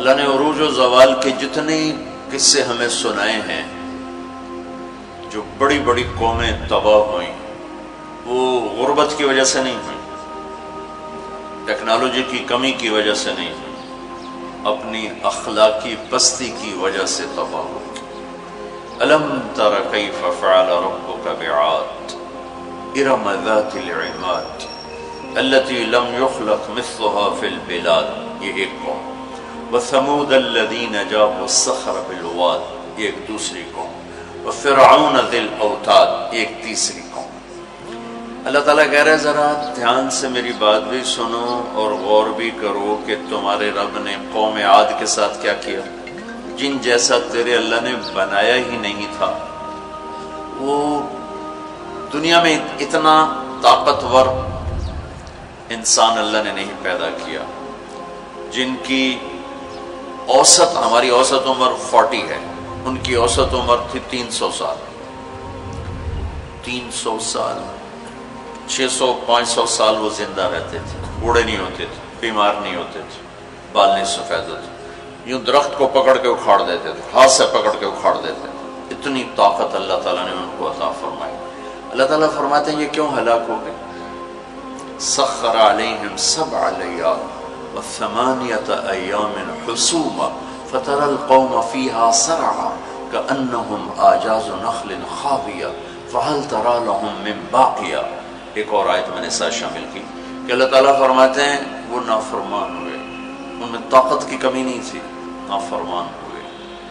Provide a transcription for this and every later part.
اللہ نے عروج و زوال کے جتنے قصے ہمیں سنائے ہیں، جو بڑی بڑی قومیں تباہ ہوئیں، وہ غربت کی وجہ سے نہیں ہوئی، ٹیکنالوجی کی کمی کی وجہ سے نہیں ہوئی، اپنی اخلاقی پستی کی وجہ سے تباہ ہوئی۔ الم تر کیف فعل ربک بعاد ارم ذات العماد التي لم يخلق مثلها في البلاد، یہ ایک قوم، وثمود الذين جابوا الصخر بالواد، یہ ایک دوسری قوم، وفرعون ذی الاوتاد، ایک تیسری قوم۔ اللہ تعالیٰ کہہ رہے ذرا دھیان سے میری بات بھی سنو اور غور بھی کرو کہ تمہارے رب نے قوم عاد کے ساتھ کیا کیا، جن جیسا تیرے اللہ نے بنایا ہی نہیں تھا۔ وہ دنیا میں اتنا طاقتور انسان اللہ نے نہیں پیدا کیا، جن کی اوسط، ہماری اوسط عمر 40 ہے، ان کی اوسط عمر تھی 300 سال، 300 سال، 600-500 سال وہ زندہ رہتے تھے، بوڑھے نہیں ہوتے تھے، بیمار نہیں ہوتے تھے، بال نہیں سفید ہوتے، یوں درخت کو پکڑ کے اکھاڑ دیتے تھے، ہاتھ سے پکڑ کے اکھاڑ دیتے تھے، اتنی طاقت اللہ تعالیٰ نے ان کو عطا فرمائی۔ اللہ تعالیٰ فرماتے ہیں یہ کیوں ہلاک ہو گئے؟ سخر علیہم 7 لیال و8 ایام حسوما فترى القوم فيها صرعا كأنهم أعجاز نخل خاوية فهل ترى لهم من باقية۔ ایک اور آیت میں نے ساتھ شامل کی کہ اللہ تعالیٰ فرماتے ہیں وہ نافرمان ہوئے، ان میں طاقت کی کمی نہیں تھی، نافرمان ہوئے،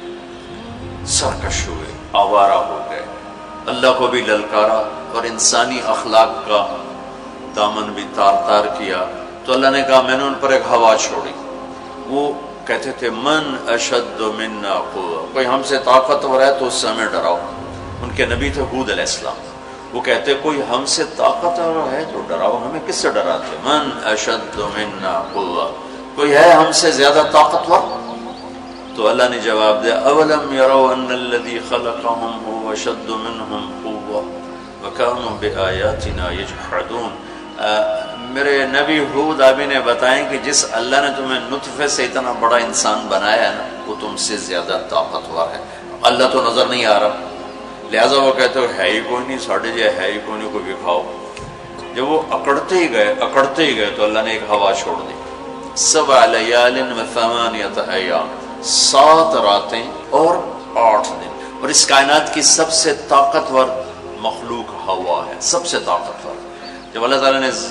سرکش ہوئے، آوارہ ہو گئے، اللہ کو بھی للکارا اور انسانی اخلاق کا دامن بھی تار تار کیا۔ تو اللہ نے کہا میں نے ان پر ایک ہوا چھوڑی، وہ کہتے تھے من اشد منا قوة، کوئی ہم سے طاقتور ہے تو اس سے ہمیں ڈراؤ۔ ان کے نبی تھے ہود علیہ السلام، وہ کہتے کوئی ہم سے طاقتور ہے تو ڈراؤ، ہمیں کس سے ڈراتے؟ من اشد منا قوة، کوئی ہے ہم سے زیادہ طاقتور؟ تو اللہ نے جواب دیا اولم يروا ان الذي خلقهم هو اشد منهم قوة وكانوا بآياتنا يجحدون۔ میرے نبی ہود ابھی نے بتائیں کہ جس اللہ نے تمہیں نطفے سے اتنا بڑا انسان بنایا ہے نا، وہ تم سے زیادہ طاقتور ہے۔ اللہ تو نظر نہیں آ رہا، لہٰذا وہ کہتے ہو ہے ہی کوئی نہیں، ساڑھے جائے ہے ہی کوئی نہیں، کوئی دکھاؤ۔ جب وہ اکڑتے ہی گئے تو اللہ نے ایک ہوا چھوڑ دی، 7 لیال و8 ایام، 7 راتیں اور 8 دن، اور اس کائنات کی سب سے طاقتور مخلوق ہوا ہے، سب سے طاقتور۔ جب اللہ تعالیٰ نے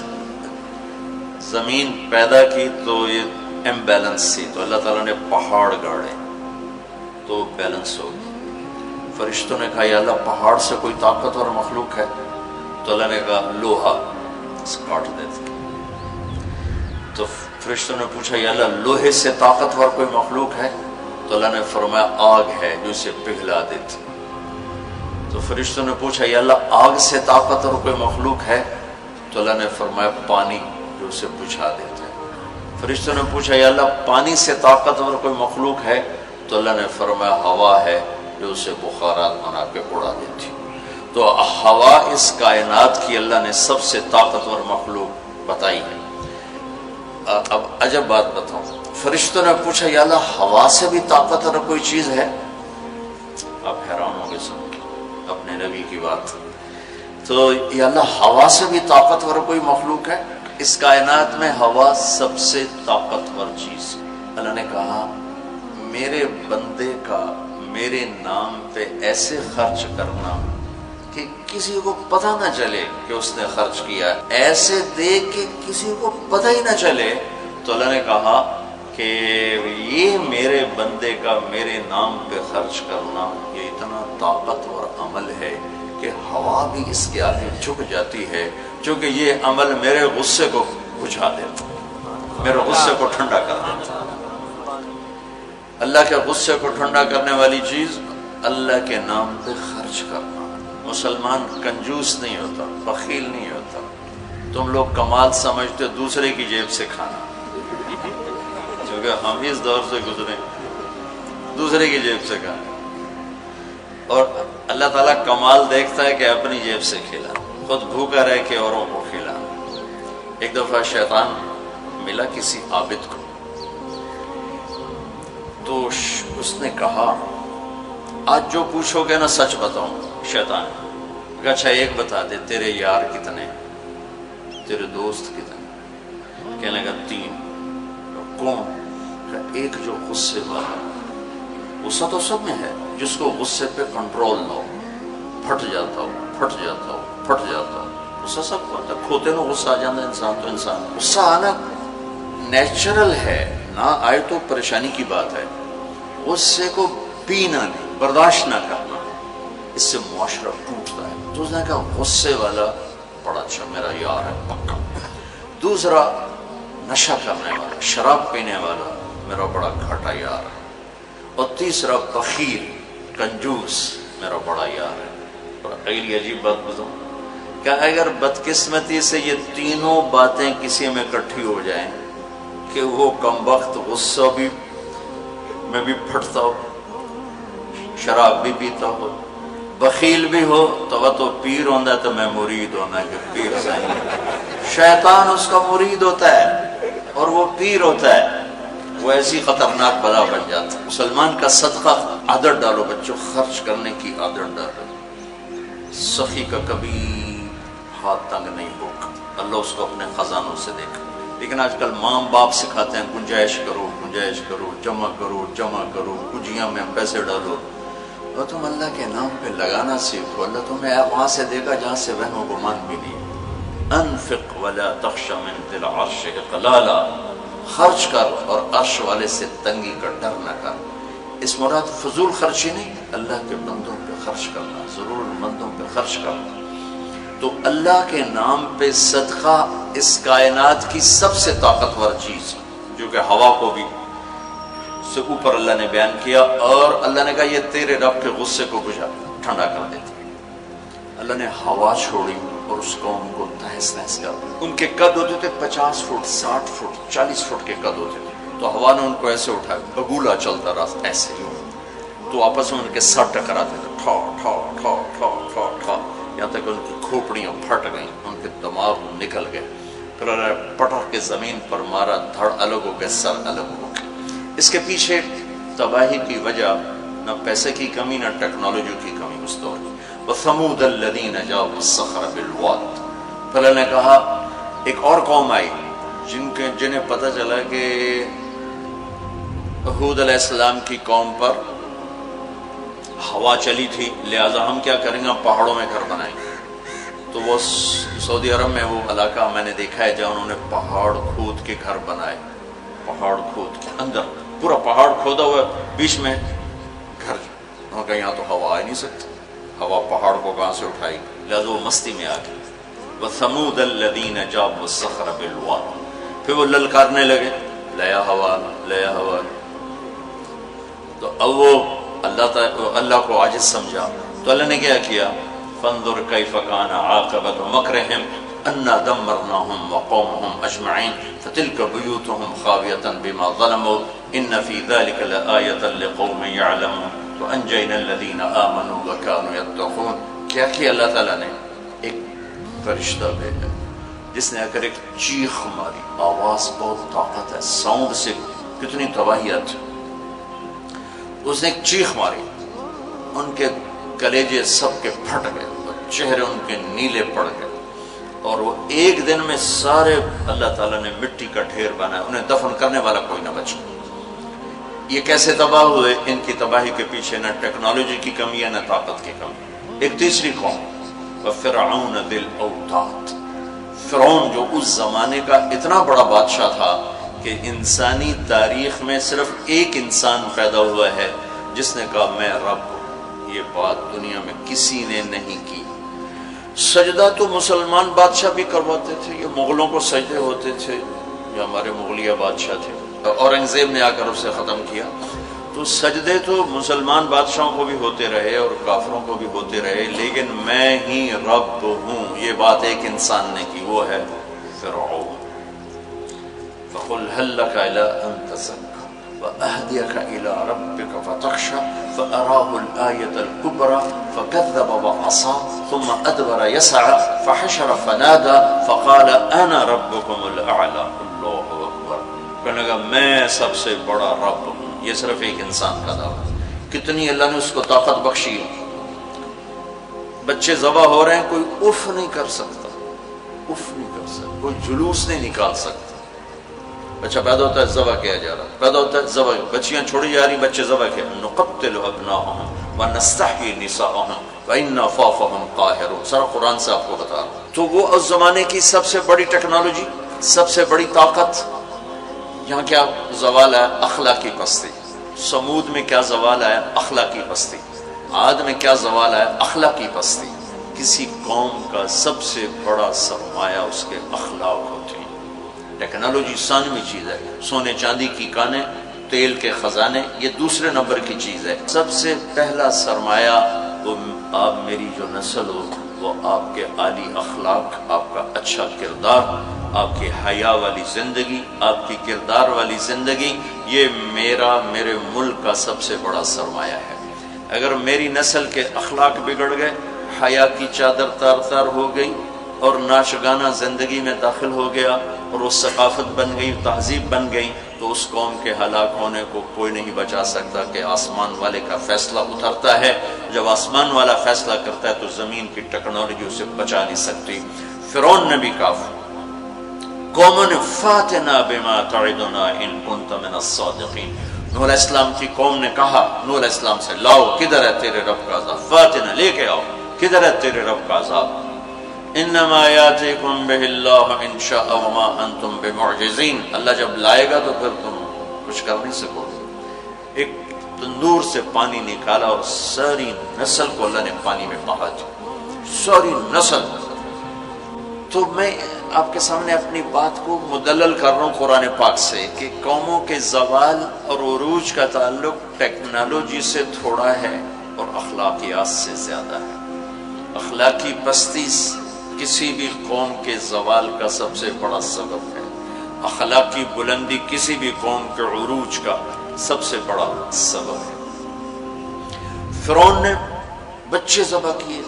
زمین پیدا کی تو یہ امبیلنس تھی، تو اللہ تعالیٰ نے پہاڑ گاڑے تو بیلنس ہو گئی۔ فرشتوں نے کہا یا اللہ پہاڑ سے کوئی طاقتور مخلوق ہے؟ تو اللہ نے کہا لوہا، کاٹ دیتے۔ تو فرشتوں نے پوچھا یا اللہ لوہے سے طاقتور کوئی مخلوق ہے؟ تو اللہ نے فرمایا آگ ہے جو اسے پگھلا دیتی۔ تو فرشتوں نے پوچھا یا اللہ آگ سے طاقتور کوئی مخلوق ہے؟ تو اللہ نے فرمایا پانی جو اسے بجھا دیتا ہے۔ فرشتوں نے پوچھا یا اللہ پانی سے طاقتور کوئی مخلوق ہے؟ تو اللہ نے فرمایا ہوا ہے جو اسے بخارات بنا کے اڑا دیتی۔ تو ہوا اس کائنات کی اللہ نے سب سے طاقتور مخلوق بتائی ہے۔ اب عجب بات بتاؤں، فرشتوں نے پوچھا یا اللہ ہوا سے بھی طاقتور کوئی چیز ہے؟ آپ حیران ہوں گے سن کے اپنے نبی کی بات۔ تو یا اللہ ہوا سے بھی طاقتور کوئی مخلوق ہے؟ اس کائنات میں ہوا سب سے طاقتور چیز۔ اللہ نے کہا میرے بندے کا میرے نام پہ ایسے خرچ کرنا کہ کسی کو پتہ نہ چلے کہ اس نے خرچ کیا، ایسے دے کہ کسی کو پتہ ہی نہ چلے، تو اللہ نے کہا کہ یہ میرے بندے کا میرے نام پہ خرچ کرنا یہ اتنا طاقتور عمل ہے کہ ہوا بھی اس کے آگے جھک جاتی ہے، چونکہ یہ عمل میرے غصے کو بجھا دیتا، میرے غصے کو ٹھنڈا کر دیتا۔ اللہ کے غصے کو ٹھنڈا کرنے والی چیز اللہ کے نام پہ خرچ کرنا۔ مسلمان کنجوس نہیں ہوتا، بخیل نہیں ہوتا۔ تم لوگ کمال سمجھتے دوسرے کی جیب سے کھانا، کیونکہ ہم اس دور سے گزرے دوسرے کی جیب سے کھانا، اور اللہ تعالیٰ کمال دیکھتا ہے کہ اپنی جیب سے کھلا، خود بھوکا رہ کے اوروں کو کھلا۔ ایک دفعہ شیطان ملا کسی عابد کو، تو اس نے کہا آج جو پوچھو گے نا سچ بتاؤں. شیطان کہا اچھا ایک بتا دے تیرے یار کتنے, تیرے دوست کتنے؟ کہنے لگا 3. کون؟ کہا ایک جو غصے والا, غصہ تو سب میں ہے, جس کو غصے پہ کنٹرول نہ ہو, پھٹ جاتا ہو پھٹ جاتا ہو پھٹ جاتا ہو. غصہ سب کو آتا ہے, کھوتے نو غصہ آ جاتا ہے انسان, تو انسان غصہ آنا نیچرل ہے, نہ آئے تو پریشانی کی بات ہے. غصے کو پینا نہیں, برداشت نہ کرنا, اس سے معاشرہ ٹوٹتا ہے. تو اس نے کہا غصے والا بڑا اچھا میرا یار ہے پکا. دوسرا نشہ کرنے والا, شراب پینے والا میرا بڑا گھاٹا یار ہے. اور تیسرا بخیل کنجوس میرا بڑا یار ہے. اور اگلی عجیب بات بتاؤں کہ اگر بدقسمتی سے یہ تینوں باتیں کسی میں اکٹھی ہو جائیں کہ وہ کمبخت غصہ بھی میں بھی پھٹتا ہو, شراب بھی پیتا ہو, بخیل بھی ہو, تو پیر ہوتا ہے تو میں مرید ہونا کہ پیر صحیح. شیطان اس کا مرید ہوتا ہے اور وہ پیر ہوتا ہے, وہ ایسی خطرناک بلا بن جاتا ہے. مسلمان کا صدقہ عادت ڈالو بچوں, خرچ کرنے کی عادت ڈالو. سخی کا کبھی ہاتھ تنگ نہیں ہوگا, اللہ اس کو اپنے خزانوں سے دیکھا. لیکن آج کل ماں باپ سکھاتے ہیں گنجائش کرو گنجائش کرو, جمع کرو جمع کرو, کجیاں میں پیسے ڈالو. اور تم اللہ کے نام پہ لگانا سیکھو, اللہ تمہیں وہاں سے دے گا جہاں سے وہم و گمان بھی نہیں. انفق ولا تخش من ذی العرش اقلالا, خرچ کر اور عرش والے سے تنگی کا ڈر نہ کر. اس مراد فضول خرچی نہیں, اللہ کے بندوں پہ خرچ کرنا, ضرورت مندوں پہ خرچ کرنا. تو اللہ کے نام پہ صدقہ اس کائنات کی سب سے طاقتور چیز, جو کہ ہوا کو بھی سے اوپر اللہ نے بیان کیا, اور اللہ نے کہا یہ تیرے رب کے غصے کو بجھا ٹھنڈا کر دیتی. اللہ نے ہوا چھوڑی اور اس قوم کو تہس نہس کر دیا. ان کے قد ہوتے تھے 50 فٹ 60 فٹ 40 فٹ کے قد ہوتے تھے, تو ہوا نے ان کو ایسے اٹھایا, بگولا چلتا رہا ایسے ہی, تو آپس میں ان کے سر ٹکراتے تھے, ٹھا ٹھا ٹھا ٹھا ٹھا ٹھا, یہاں تک ان کی کھوپڑیاں پھٹ گئیں, ان کے دماغ نکل گئے. پھر اللہ نے پٹک کے زمین پر مارا, دھڑ الگ ہو گئے, سر الگ ہو گئے. اس کے پیچھے تباہی کی وجہ نہ پیسے کی کمی نہ ٹیکنالوجی کی کمی اس دور کی. وَثَمُودَ الَّذِينَ جَابُوا الصَّخْرَ بِالْوَادِ, پھر اللہ نے کہا ایک اور قوم آئی جنہیں پتہ چلا کہ ہود علیہ السلام کی قوم پر ہوا چلی تھی, لہٰذا ہم کیا کریں گے, پہاڑوں میں گھر بنائیں گے. تو وہ سعودی عرب میں وہ علاقہ میں نے دیکھا ہے جہاں انہوں نے پہاڑ کھود کے گھر بنائے, پہاڑ کھود کے اندر پورا پہاڑ کھودا ہوا, بیچ میں گھر. انہوں نے کہا یہاں تو ہوا آ نہیں سکتی, ہوا پہاڑ کو کہاں سے اٹھائی, لہٰذا وہ مستی میں آ گئی. وَثَمُودَ الَّذِينَ جَابُوا الصَّخْرَ بِالْوَادِ, پھر وہ للکارنے لگے, لیا ہوا لیا ہوا. تو اب وہ اللہ کو عاجز سمجھا, تو اللہ نے کیا کیا, فَانظُرْ كَيْفَ كَانَ عَاقِبَةُ مَكْرِهِمْ أَنَّا دَمَّرْنَاهُمْ وَقَوْمَهُمْ أَجْمَعِينَ فَتِلْكَ بُيُوتُهُمْ خَاوِيَةً بِمَا ظَلَمُوا إِنَّ فِي ذَلِكَ لَآيَةً لِقَوْمٍ يَعْلَمُونَ وَأَنجَيْنَا الَّذِينَ آمَنُوا وَكَانُوا يَتَّقُونَ. کیا کیا اللہ تعالیٰ نے, ایک فرشتہ بھیجا جس نے اگر ایک چیخ ماری, آواز بہت طاقت ہے, ساؤنڈ سے کتنی تباہی آتی. اس نے ایک چیخ ماری, ان کے کلیجے سب کے پھٹ گئے, چہرے ان کے نیلے پڑ گئے, اور وہ ایک دن میں سارے اللہ تعالیٰ نے مٹی کا ڈھیر بنایا, انہیں دفن کرنے والا کوئی نہ بچا. یہ کیسے تباہ ہوئے؟ ان کی تباہی کے پیچھے نہ ٹیکنالوجی کی کمی ہے نہ طاقت کی کمی. ایک تیسری قوم, وَفِرْعَوْنَ ذِي الْأَوْتَادِ, فرعون جو اس زمانے کا اتنا بڑا بادشاہ تھا کہ انسانی تاریخ میں صرف ایک انسان پیدا ہوا ہے جس نے کہا میں رب ہوں. یہ بات دنیا میں کسی نے نہیں کی. سجدہ تو مسلمان بادشاہ بھی کرواتے تھے, یہ مغلوں کو سجدے ہوتے تھے, یہ ہمارے مغلیہ بادشاہ تھے, اورنگزیب نے آ کر اسے ختم کیا. تو سجدے تو مسلمان بادشاہوں کو بھی ہوتے رہے اور کافروں کو بھی ہوتے رہے, لیکن میں ہی رب ہوں یہ بات ایک انسان نے کی, وہ ہے فرعون. فَقُلْ هَلْ لَكَ إِلَىٰ أَن تَزَكَّىٰ وَأَهْدِيَكَ إِلَىٰ رَبِّكَ فَتَخْشَىٰ فَأَرَاهُ الْآيَةَ الْكُبْرَىٰ فَكَذَّبَ وَعَصَىٰ ثُمَّ أَدْبَرَ يَسْعَىٰ فَحَشَرَ فَنَادَىٰ فَقَالَ أَنَا رَبُّكُمُ الْأَعْلَىٰ. اللہ اکبر. کہنے لگا میں سب سے بڑا رب ہوں, یہ صرف ایک انسان کا دعویٰ ہے. کتنی اللہ نے اس کو طاقت بخشی ہے. بچے ذبح ہو رہے ہیں، کوئی اف نہیں کر سکتا، اف نہیں کر سکتا، کوئی جلوس نہیں نکال سکتا. بچہ پیدا ہوتا ہے ذبح کیا جا رہا، پیدا ہوتا ہے ذبح، بچیاں چھوڑی جا رہی، بچے ذبح کیا. نقتل ابناءهم ونستحيي نساءهم وإنا فوقهم قاهرون. سارا قرآن سے آپ کو بتا رہا ہوں. تو وہ اس زمانے کی سب سے بڑی ٹیکنالوجی، سب سے بڑی طاقت. یہاں کیا زوال ہے؟ اخلاقی پستی. سمود میں کیا زوال ہے؟ اخلاقی پستی. عاد میں کیا زوال ہے؟ اخلاقی پستی. کسی قوم کا سب سے بڑا سرمایہ اس کے اخلاق ہوتے ہیں. ٹیکنالوجی ثانوی چیز ہے، سونے چاندی کی کانیں، تیل کے خزانے، یہ دوسرے نمبر کی چیز ہے. سب سے پہلا سرمایہ وہ آپ میری جو نسل ہو، وہ آپ کے عالی اخلاق، آپ کا اچھا کردار، آپ کی حیا والی زندگی، آپ کی کردار والی زندگی. یہ میرے ملک کا سب سے بڑا سرمایہ ہے. اگر میری نسل کے اخلاق بگڑ گئے، حیا کی چادر تار تار ہو گئی اور ناچ گانا زندگی میں داخل ہو گیا اور وہ ثقافت بن گئی، تہذیب بن گئی، تو اس قوم کے ہلاک ہونے کو کوئی نہیں بچا سکتا. کہ آسمان والے کا فیصلہ اترتا ہے، جب آسمان والا فیصلہ کرتا ہے تو زمین کی ٹیکنالوجی اسے بچا نہیں سکتی. فرعون نے بھی کہا، قوم فاتنا بما تعدنا ان کنت من الصادقین. نوح علیہ السلام کی قوم نے کہا نوح علیہ السلام سے، لاؤ کدھر ہے تیرے رب کا عذاب، فاتنا لے کے آؤ، کدھر ہے تیرے رب کا عذاب. انما یاتیکم بہ اللہ ان شاء وما انتم بمعجزین. اللہ جب لائے گا تو پھر تم کچھ کر نہیں سکو گے. ایک تندور سے پانی نکالا اور ساری نسل کو اللہ نے پانی میں بہا دیا، ساری نسل. تو میں آپ کے سامنے اپنی بات کو مدلل کر رہا ہوں قرآن پاک سے کہ قوموں کے زوال اور عروج کا تعلق ٹیکنالوجی سے تھوڑا ہے اور اخلاقیات سے زیادہ ہے. اخلاقی پستی کسی بھی قوم کے زوال کا سب سے بڑا سبب ہے. اخلاقی بلندی کسی بھی قوم کے عروج کا سب سے بڑا سبب ہے. فرعون نے بچے ذبح کیے،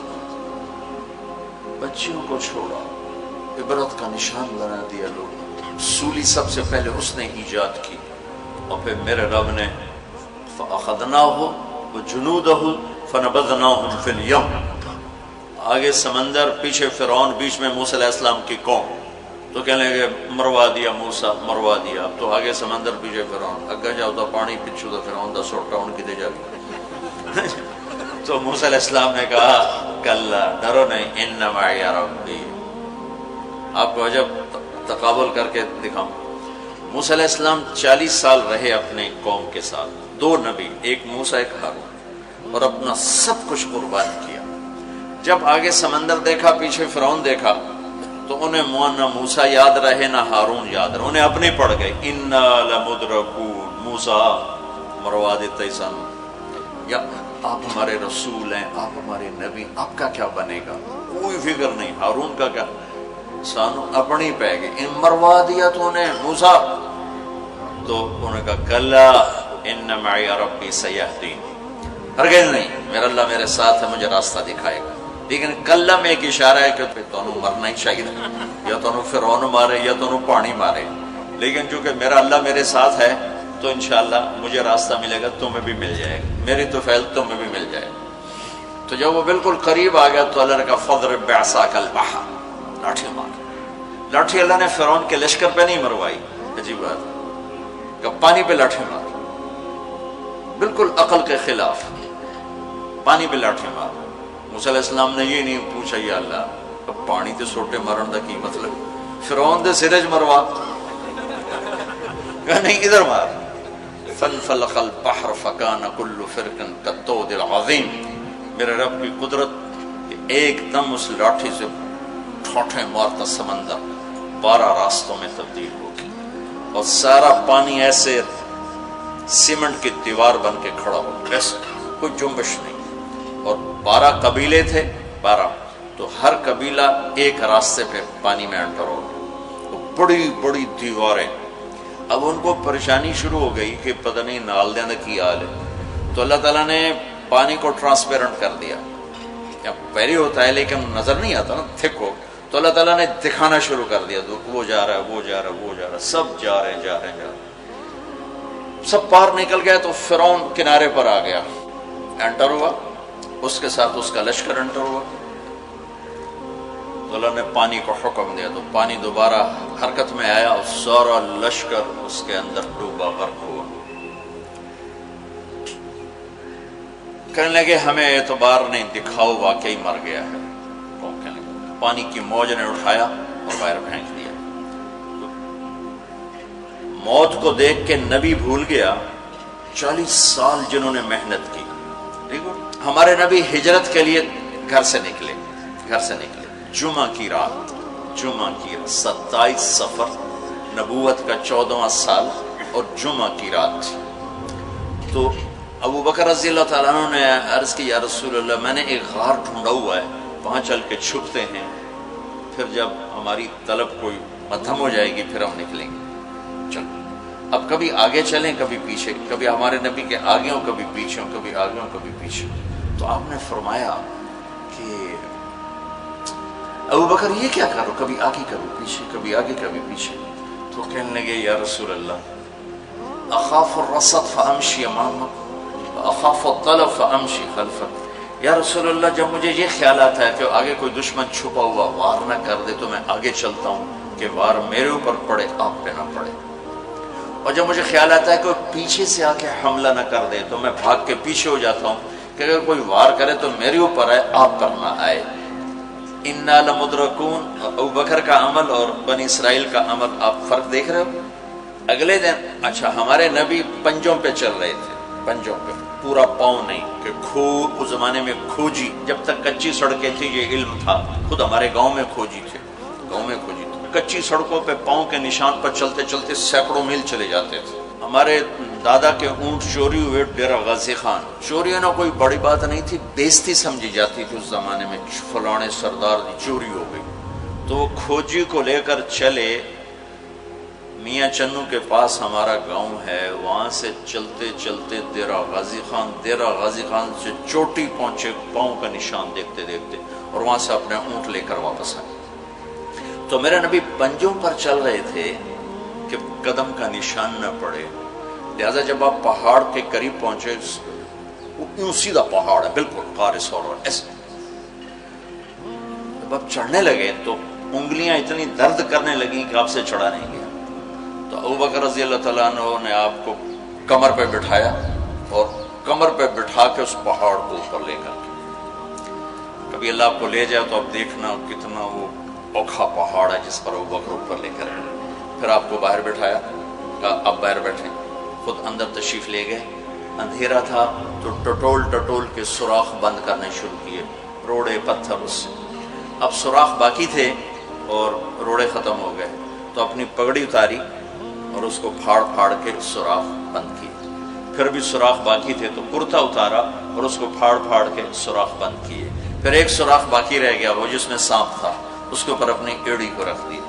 بچیوں کو چھوڑا، عبرت کا نشان بنا دیا لوگ. سولی سب سے پہلے اس نے ایجاد کی اور پھر میرے رب نے فَأَخَذْنَاهُ وَجُنُودَهُ فَنَبَذْنَاهُمْ فِي الْيَمِّ. آگے سمندر، پیچھے فرعون، بیچ میں موسیٰ علیہ السلام کی قوم. تو کہنے لگے مروا دیا موسیٰ، مروا دیا. تو آگے سمندر، پیچھے فرعون. اگے جاؤ تو پانی، پچھو تو فرعون دا سوٹا ان کی دے جا گئی. تو موسیٰ علیہ السلام نے کہا کلا، ڈرو نہیں، ان معی ربی. آپ کو عجب تقابل کر کے دکھاؤں. موسیٰ علیہ السلام 40 سال رہے اپنے قوم کے ساتھ، 2 نبی، ایک موسیٰ ایک ہارون، اور اپنا سب کچھ قربان کیا. جب آگے سمندر دیکھا، پیچھے فرعون دیکھا، تو انہیں نہ موسیٰ یاد رہے نہ ہارون یاد رہے، انہیں اپنے پڑ گئے. انا لمدرکون، موسیٰ مروا دیتا سن، یا آپ ہمارے رسول ہیں، آپ ہمارے نبی، آپ کا کیا بنے گا؟ کوئی فکر نہیں. ہارون کا کیا؟ سانو اپنی پہ گئے. ان مروا دیا تو انہیں موسیٰ. تو انہوں نے کہا کلا ان معی ربی سیہدین. ہرگز نہیں، میرا اللہ میرے ساتھ ہے، مجھے راستہ دکھائے گا. لیکن کلا میں ایک اشارہ ہے کہ پھر تمہیں مرنا ہی چاہیے، یا تمہیں فرعون مارے یا تمہیں پانی مارے. لیکن چونکہ میرا اللہ میرے ساتھ ہے تو انشاءاللہ مجھے راستہ ملے گا، تمہیں بھی مل جائے گا، میری تو فیل تمہیں بھی مل جائے گا. تو جب وہ بالکل قریب آ گیا تو اللہ نے کہا فضرب بعصاک البحر، لاٹھی مار. لاٹھی اللہ نے فرعون کے لشکر پہ نہیں مروائی، عجیب بات ہے، کہ پانی پہ لاٹھی مار، بالکل عقل کے خلاف، پانی پہ لاٹھی مار. موسیٰ علیہ السلام نے یہ نہیں پوچھا یا اللہ اب پانی تے سوٹے مارن دا کی مطلب، فرعون دے سرج مروا، کہا نہیں ادھر مار. فانفلق البحر فکان کل فرق کالطود العظیم. میرے رب کی قدرت، ایک دم اس لاٹھی سے ٹھوٹے مارتا سمندر 12 راستوں میں تبدیل ہو گیا اور سارا پانی ایسے سیمنٹ کی دیوار بن کے کھڑا ہو گیا، کوئی جنبش نہیں. اور 12 قبیلے تھے، 12، تو ہر قبیلہ ایک راستے پہ پانی میں انٹر ہو گیا. بڑی بڑی دیواریں. اب ان کو پریشانی شروع ہو گئی کہ پتہ نہیں نال دینا کی حال ہے. تو اللہ تعالیٰ نے پانی کو ٹرانسپیرنٹ کر دیا. پہلے ہوتا ہے لیکن نظر نہیں آتا نا، تھک ہو. تو اللہ تعالیٰ نے دکھانا شروع کر دیا، وہ جا رہا ہے، وہ جا رہا ہے، وہ جا رہا ہے، سب جا رہے ہیں، جا رہے ہیں، جا رہے ہیں. سب پار نکل گیا تو فرعون کنارے پر آ گیا، انٹر ہوا، اس کے ساتھ اس کا لشکر انٹر ہوا، تو اللہ نے پانی کو حکم دیا تو پانی دوبارہ حرکت میں آیا اور سارا لشکر اس کے اندر ڈوبا، غرق ہوا۔ کہنے لگے ہمیں اعتبار نہیں، دکھاؤ واقعی مر گیا ہے۔ پانی کی موج نے اٹھایا اور باہر پھینک دیا۔ موت کو دیکھ کے نبی بھول گیا 40 سال جنہوں نے محنت کی۔ دیکھو ہمارے نبی ہجرت کے لیے گھر سے نکلے، جمعہ کی رات 27 صفر، نبوت کا 14واں سال اور جمعہ کی رات تھی۔ تو ابو بکر رضی اللہ تعالیٰ عنہ نے عرض کی یا رسول اللہ میں نے ایک غار ڈھونڈا ہوا ہے، وہاں چل کے چھپتے ہیں، پھر جب ہماری طلب کوئی مدھم ہو جائے گی پھر ہم نکلیں گے۔ چلو اب کبھی آگے چلیں کبھی پیچھے، کبھی ہمارے نبی کے آگے ہوں کبھی پیچھے ہوں، کبھی آگے ہوں کبھی پیچھے۔ تو آپ نے فرمایا کہ ابو بکر یہ کیا کرو، کبھی آگے کبھی پیچھے، کبھی آگے کبھی پیچھے۔ تو کہنے لگے یا رسول اللہ اخاف الرصد فامشی امامک اخاف الطلب فامشی خلفک۔ یا رسول اللہ جب مجھے یہ خیال آتا ہے کہ آگے کوئی دشمن چھپا ہوا وار نہ کر دے تو میں آگے چلتا ہوں کہ وار میرے اوپر پڑے آپ پہ نہ پڑے، اور جب مجھے خیال آتا ہے کہ پیچھے سے آ کے حملہ نہ کر دے تو میں بھاگ کے پیچھے ہو جاتا ہوں کہ اگر کوئی وار کرے تو میرے اوپر آئے آپ پر نہ آئے۔ انا لمدرکون، ابو بکر کا عمل اور بنی اسرائیل کا عمل آپ فرق دیکھ رہے ہو۔ اگلے دن اچھا ہمارے نبی پنجوں پہ چل رہے تھے، پنجوں پہ، پورا پاؤں نہیں کہ اس زمانے میں کھوجی، جب تک کچی سڑکیں تھی یہ علم تھا، خود ہمارے گاؤں میں کھوجی تھے، کچی سڑکوں پہ پاؤں کے نشان پر چلتے چلتے سینکڑوں میل چلے جاتے تھے۔ ہمارے دادا کے اونٹ چوری ہوئے ڈیرہ غازی خان، چوری ہونا کوئی بڑی بات نہیں تھی، بےزتی سمجھی جاتی تھی اس زمانے میں، فلانے سردار دی چوری ہو گئی، تو وہ کھوجی کو لے کر چلے میاں چنو کے پاس ہمارا گاؤں ہے، وہاں سے چلتے چلتے ڈیرہ غازی خان سے چوٹی پہنچے پاؤں کا نشان دیکھتے دیکھتے، اور وہاں سے اپنے اونٹ لے کر واپس آئے۔ تو میرے نبی پنجوں پر چل رہے تھے کہ قدم کا نشان نہ پڑے، لہذا جب آپ پہاڑ کے قریب پہنچے، وہ یوں سیدھا پہاڑ ہے بالکل قارس اور ایسے، جب آپ چڑھنے لگے تو انگلیاں اتنی درد کرنے لگیں کہ آپ سے چڑھا نہیں گیا۔ تو ابو بکر رضی اللہ تعالیٰ عنہ نے آپ کو کمر پہ بٹھایا اور کمر پہ بٹھا کے اس پہاڑ کو اوپر لے کر کے، کبھی اللہ آپ کو لے جائے تو آپ دیکھنا کتنا وہ اوکھا پہاڑ ہے جس پر ابو بکر اوپر لے کر گئے۔ پھر آپ کو باہر بٹھایا، کہا اب باہر بیٹھیں، خود اندر تشریف لے گئے۔ اندھیرا تھا تو ٹٹول کے سوراخ بند کرنے شروع کیے، روڑے پتھر اس سے۔ اب سوراخ باقی تھے اور روڑے ختم ہو گئے، تو اپنی پگڑی اتاری اور اس کو پھاڑ کے سوراخ بند کیے۔ پھر بھی سوراخ باقی تھے تو کرتا اتارا اور اس کو پھاڑ کے سوراخ بند کیے۔ پھر ایک سوراخ باقی رہ گیا، وہ جس میں سانپ تھا، اس کے اوپر اپنی ایڑی کو رکھ دی۔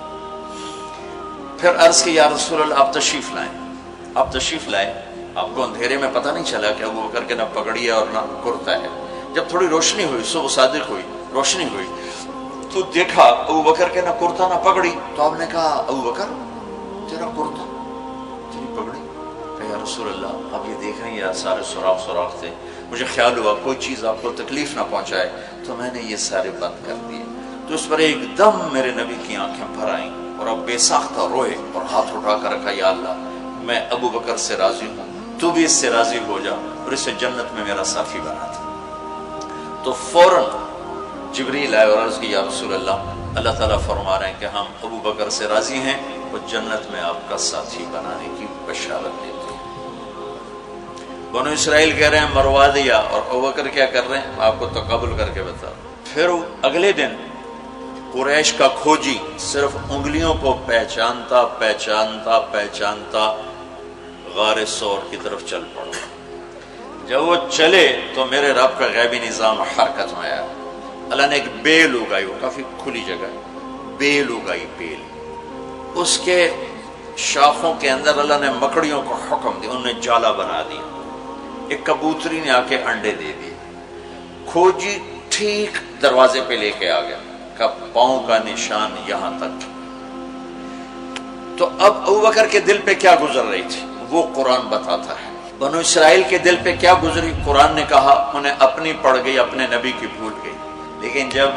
پھر عرض کی یا رسول اللہ آپ تشریف لائیں۔ آپ کو اندھیرے میں پتہ نہیں چلا کہ ابو بکر کے نہ پگڑی ہے اور نہ کرتا ہے۔ جب تھوڑی روشنی ہوئی، صبح صادق ہوئی، روشنی ہوئی تو دیکھا ابو بکر کے نہ کرتا نہ پگڑی۔ تو آپ نے کہا ابو بکر تیرا کرتا تیری پگڑی؟ کہ یا رسول اللہ آپ یہ دیکھ رہے ہیں یہ سارے سوراخ تھے، مجھے خیال ہوا کوئی چیز آپ کو تکلیف نہ پہنچائے تو میں نے یہ سارے بند کر دیے۔ تو اس پر ایک دم میرے نبی کی آنکھیں بھر آئیں اور اب بے ساختہ روئے اور ہاتھ اٹھا کر رکھا یا اللہ میں ابو بکر سے راضی ہوں، تو بھی اس سے راضی ہو جا اور اسے جنت میں میرا ساتھی بنا دے۔ تو فوراً جبریل آئے اور عرض کی یا رسول اللہ تعالیٰ فرما رہے ہیں کہ ہم ابو بکر سے راضی ہیں، وہ جنت میں آپ کا ساتھی بنانے کی بشارت دیتے ہیں۔ بنو اسرائیل کہہ رہے ہیں مروا دیا، اور ابو بکر کیا کر رہے ہیں آپ کو تقابل کر کے بتا۔ پھر اگلے دن قریش کا کھوجی صرف انگلیوں کو پہچانتا غار سور کی طرف چل پڑا۔ جب وہ چلے تو میرے رب کا غیبی نظام حرکت میں آیا۔ اللہ نے ایک بیل اگائی، وہ کافی کھلی جگہ ہے، بیل اگائی، بیل، اس کے شاخوں کے اندر اللہ نے مکڑیوں کو حکم دیا، انہوں نے جالا بنا دیا، ایک کبوتری نے آ کے انڈے دے دیے۔ کھوجی ٹھیک دروازے پہ لے کے آ گیا، کا پاؤں کا نشان یہاں تک۔ تو اب ابو بکر کے دل پہ کیا گزر رہی تھی؟ وہ قرآن بتاتا ہے۔ بنو اسرائیل کے دل پہ کیا گزری، قرآن نے کہا، انہیں اپنی پڑ گئی، اپنے نبی کی بھول گئی۔ لیکن جب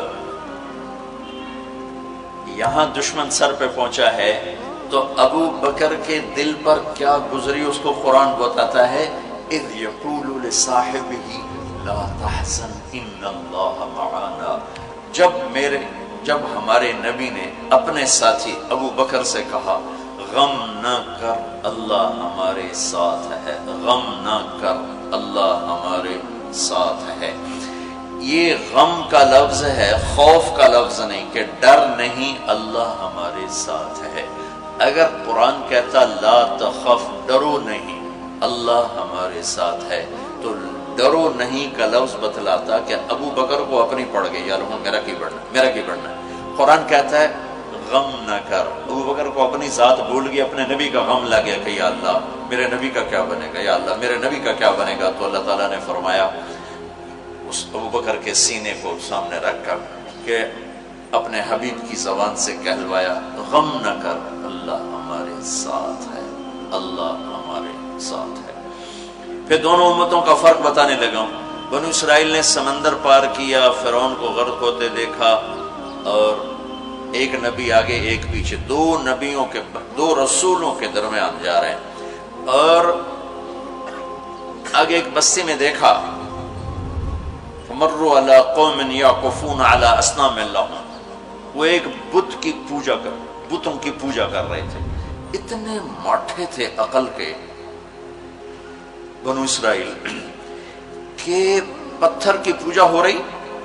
یہاں دشمن سر پہ پہنچا ہے تو ابو بکر کے دل پر کیا گزری اس کو قرآن بتاتا ہے، اذ یقول لصاحبہ لا تحزن ان اللہ معنا، جب ہمارے نبی نے اپنے ساتھی ابو بکر سے کہا غم نہ کر اللہ ہمارے ساتھ ہے، غم نہ کر اللہ ہمارے ساتھ ہے۔ یہ غم کا لفظ ہے، خوف کا لفظ نہیں، کہ ڈر نہیں، اللہ ہمارے ساتھ ہے۔ اگر قرآن کہتا لا تخف، ڈرو نہیں، اللہ ہمارے ساتھ ہے، تو ڈرو نہیں کا لفظ بتلاتا کہ ابو بکر کو اپنی پڑ گئی، یا لوگوں میرا کی بڑھنا ہے۔ قرآن کہتا ہے غم نہ کر، ابو بکر کو اپنی ذات بھول گئی، اپنے نبی کا غم لگ گیا کہ یا اللہ میرے نبی کا کیا بنے گا، یا اللہ میرے نبی کا کیا بنے گا۔ تو اللہ تعالیٰ نے فرمایا اس ابو بکر کے سینے کو سامنے رکھ کر کہ اپنے حبیب کی زبان سے کہلوایا غم نہ کر اللہ ہمارے ساتھ ہے، اللہ ہمارے ساتھ ہے۔ پھر دونوں امتوں کا فرق بتانے لگا۔ بنو اسرائیل نے سمندر پار کیا، فرعون کو غرق ہوتے دیکھا، اور ایک نبی آگے ایک پیچھے، دو رسولوں کے درمیان جا رہے ہیں، اور آگے ایک بستی میں دیکھا فمروا علی قوم یعکفون علی اصنام لہم، وہ ایک بتوں کی پوجا کر رہے تھے۔ اتنے ماٹھے تھے عقل کے بنو اسرائیل کہ پتھر کی پوجا ہو رہی،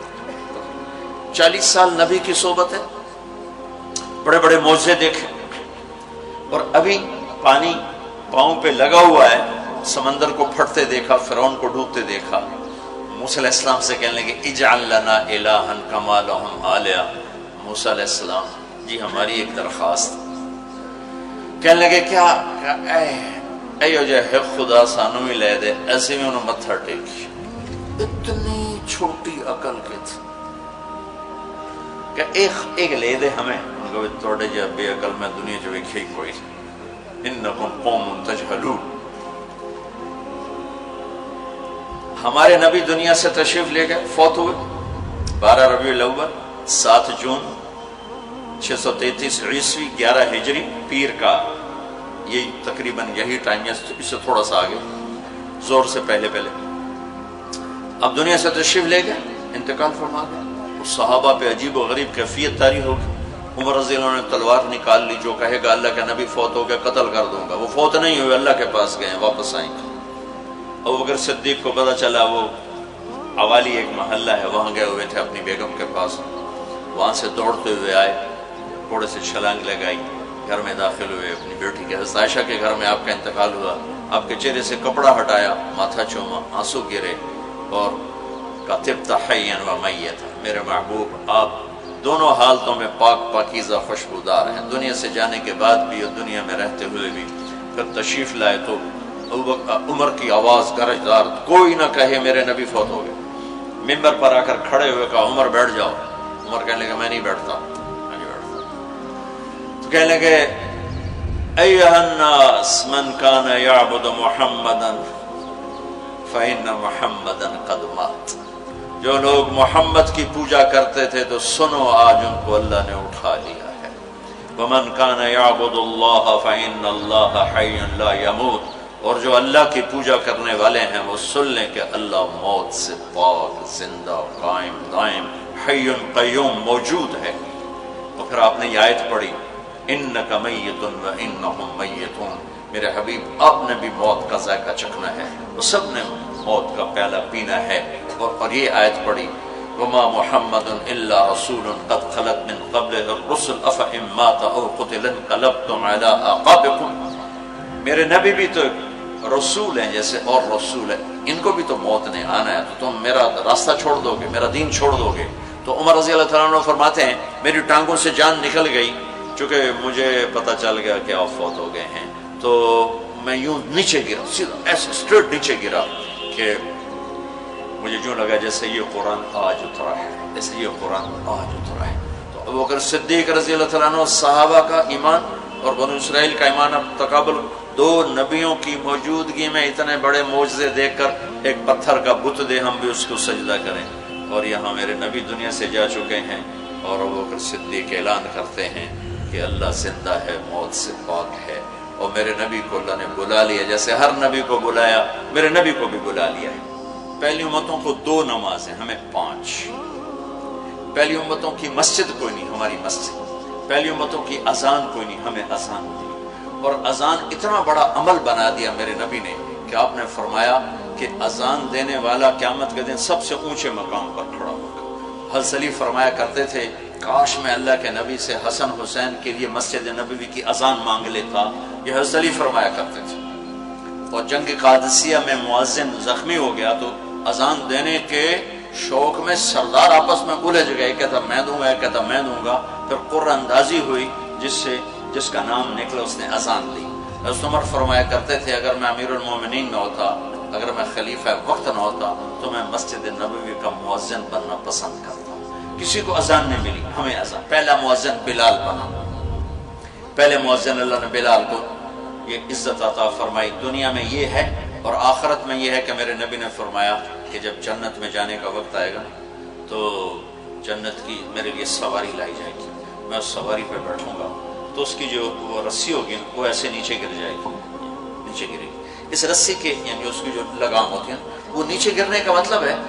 40 سال نبی کی صحبت ہے، بڑے بڑے معجزے دیکھے، اور ابھی پانی پاؤں پہ لگا ہوا ہے، سمندر کو پھٹتے دیکھا، فرعون کو ڈوبتے دیکھا۔ موسیٰ علیہ السلام سے کہنے لگے اجعل لنا الہا کما لہم آلیہ، موسیٰ علیہ السلام جی ہماری ایک درخواست۔ کہنے لگے کیا ایو جے ہے خدا سانو ہی لے دے، ایسے میں انہوں متھر ٹیکی۔ اتنی چھوٹی عقل کے تھے کہ ایک لے دے ہمیں، ان کو توڑے جا بے عقل میں دنیا جو ایک ہی کوئی، انکم قوم تجہلون۔ ہمارے نبی دنیا سے تشریف لے گئے، فوت ہوئے 12 ربیع الاول 7 جون 633 عیسوی 11 ہجری، پیر کا یہ تقریباً یہی ٹائم ہے، اس سے تھوڑا سا آگے، زور سے پہلے۔ اب دنیا سے تشریف لے گئے، انتقال فرما گئے۔ اس صحابہ پہ عجیب و غریب کیفیت طاری ہوگی۔ عمر رضی اللہ عنہ نے تلوار نکال لی، جو کہے گا اللہ کا نبی فوت ہو گیا قتل کر دوں گا۔ وہ فوت نہیں ہوئے، اللہ کے پاس گئے، واپس آئیں گے۔ ابوبکر صدیق کو پتہ چلا، وہ عوالی ایک محلہ ہے، وہاں گئے ہوئے تھے اپنی بیگم کے پاس، وہاں سے دوڑتے ہوئے آئے، گھوڑے سے چھلانگ لگائی، گھر میں داخل ہوئے، اپنی بیٹی کے حضرت عائشہ کے گھر میں آپ کا انتقال ہوا۔ آپ کے چہرے سے کپڑا ہٹایا، ماتھا چوما، آنسو گرے، اور کہا طبت حیا و میتا، میرے محبوب آپ دونوں حالتوں میں پاک پاکیزہ خوشبودار ہیں، دنیا سے جانے کے بعد بھی اور دنیا میں رہتے ہوئے بھی۔ پھر تشریف لائے تو عمر کی آواز گرجدار، کوئی نہ کہے میرے نبی فوت ہو گئے۔ ممبر پر آ کر کھڑے ہوئے کہا عمر بیٹھ جاؤ۔ عمر کہنے لگا میں نہیں بیٹھتا۔ تو کہنے لگے ایھا الناس من کان یعبد محمدا فإن محمدا قد مات، جو لوگ محمد کی پوجا کرتے تھے تو سنو آج ان کو اللہ نے اٹھا لیا ہے۔ ومن کان یعبد اللہ فإن اللہ حی لا یموت، اور جو اللہ کی پوجا کرنے والے ہیں وہ سن لیں کہ اللہ موت سے پاک، زندہ، قائم دائم، حی قیوم، موجود ہے۔ اور پھر آپ نے یہ آیت پڑھی انک میت وانہم میتون، میرے حبیب آپ نے بھی موت کا ذائقہ چکھنا ہے، وہ سب نے موت کا پیالہ پینا ہے۔ اور یہ آیت پڑھی وما محمد الا رسول قد خلت من قبلہ الرسل افإن مات او قتل انقلبتم علی اعقابکم، میرے نبی بھی تو رسول ہیں جیسے اور رسول ہیں، ان کو بھی تو موت نے آنا ہے، تو تم میرا راستہ چھوڑ دو گے، میرا دین چھوڑ دو گے۔ تو عمر رضی اللہ تعالیٰ عنہ فرماتے ہیں میری ٹانگوں سے جان نکل گئی، چونکہ مجھے پتہ چل گیا کہ آپ فوت ہو گئے ہیں، تو میں یوں نیچے گرا، سیدھا ایسے اسٹریٹ نیچے گرا کہ مجھے جو لگا جیسے یہ قرآن آج اترا ہے، جیسے یہ قرآن آج اترا ہے۔ تو ابوبکر صدیق رضی اللہ تعالیٰ عنہ صحابہ کا ایمان اور بنو اسرائیل کا ایمان اب تقابل دو نبیوں کی موجودگی میں اتنے بڑے معجزے دیکھ کر ایک پتھر کا بت دے ہم بھی اس کو سجدہ کریں؟ اور یہاں میرے نبی دنیا سے جا چکے ہیں اور ابوبکر صدیق اعلان کرتے ہیں کہ اللہ زندہ ہے، موت سے پاک ہے، اور میرے نبی کو اللہ نے بلا لیا، جیسے ہر نبی کو بلایا میرے نبی کو بھی بلا لیا ہے۔ پہلی امتوں کو 2 نمازیں، ہمیں 5۔ پہلی امتوں کی مسجد کوئی نہیں، ہماری مسجد۔ پہلی امتوں کی اذان کوئی نہیں، ہمیں اذان دی۔ اور اذان اتنا بڑا عمل بنا دیا میرے نبی نے کہ آپ نے فرمایا کہ اذان دینے والا قیامت کے دن سب سے اونچے مقام پر کھڑا ہوگا۔ حضرت علی فرمایا کرتے تھے کاش میں اللہ کے نبی سے حسن حسین کے لیے مسجد نبوی کی اذان مانگ لیتا، یہ حضرت علی فرمایا کرتے تھے۔ اور جنگ قادسیہ میں مؤذن زخمی ہو گیا تو اذان دینے کے شوق میں سردار آپس میں الجھ گئے، کہتا میں دوں گا، کہتا میں دوں گا۔ پھر قرہ اندازی ہوئی جس کا نام نکلا اس نے اذان دی۔ حضرت عمر فرمایا کرتے تھے اگر میں امیر المومنین میں ہوتا، اگر میں خلیفہ وقت نہ ہوتا تو میں مسجد نبوی کا مؤذن بننا پسند کرتا۔ کسی کو اذان نہیں ملی، ہمیں اذان۔ پہلا مؤذن بلال بنا، پہلے مؤذن اللہ نے بلال کو یہ عزت عطا فرمائی۔ دنیا میں یہ ہے اور آخرت میں یہ ہے کہ میرے نبی نے فرمایا کہ جب جنت میں جانے کا وقت آئے گا تو جنت کی میرے لیے سواری لائی جائے گی، میں اس سواری پہ بیٹھوں گا تو اس کی جو وہ رسی ہوگی وہ ایسے نیچے گر جائے گی، نیچے گرے گی۔ اس رسی کے یعنی اس کی جو لگام ہوتی ہے وہ نیچے گرنے کا مطلب ہے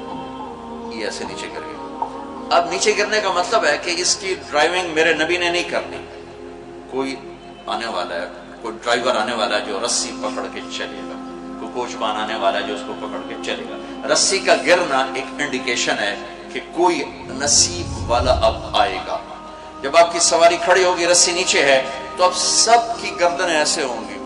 یہ ایسے نیچے گر گئی۔ اب نیچے گرنے کا مطلب ہے کہ اس کی ڈرائیونگ میرے نبی نے نہیں کرنی، کوئی آنے والا ہے، کوئی ڈرائیور آنے والا ہے جو رسی پکڑ کے چلے گا، کوئی کوچوان آنے والا ہے جو اس کو پکڑ کے چلے گا۔ رسی کا گرنا ایک انڈیکیشن ہے کہ کوئی نصیب والا اب آئے گا۔ جب آپ کی سواری کھڑی ہوگی رسی نیچے ہے تو اب سب کی گردنیں ایسے ہوں گی،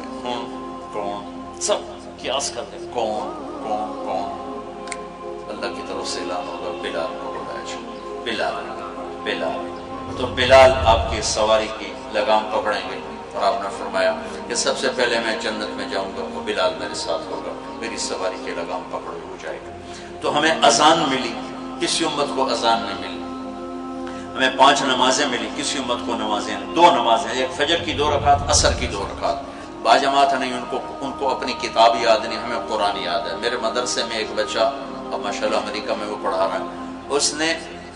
کون سب قیاس کر دیں کون کون کون۔ اللہ کی طرف سے اعلان ہوگا بلال کو بلایا جائے، بلال بلال۔ تو بلال آپ کی سواری کی لگام پکڑیں گے اور آپ نے فرمایا کہ سب سے پہلے میں جنت میں جاؤں گا وہ بلال میرے ساتھ ہوگا، میری سواری کی لگام پکڑ ہو جائے گا۔ تو ہمیں اذان ملی، کسی امت کو اذان نہیں ملی۔ ہمیں 5 نمازیں ملی، کسی امت کو نمازیں 2 نمازیں، ایک فجر کی 2 رکعت، عصر کی 2 رکعت۔ باجماعت نہیں، ان کو اپنی کتاب یاد نہیں، ہمیں قرآن یاد ہے۔ میرے مدرسے میں ایک بچہ اب ماشاءاللہ امریکہ میں وہ پڑھا رہا ہے، اس نے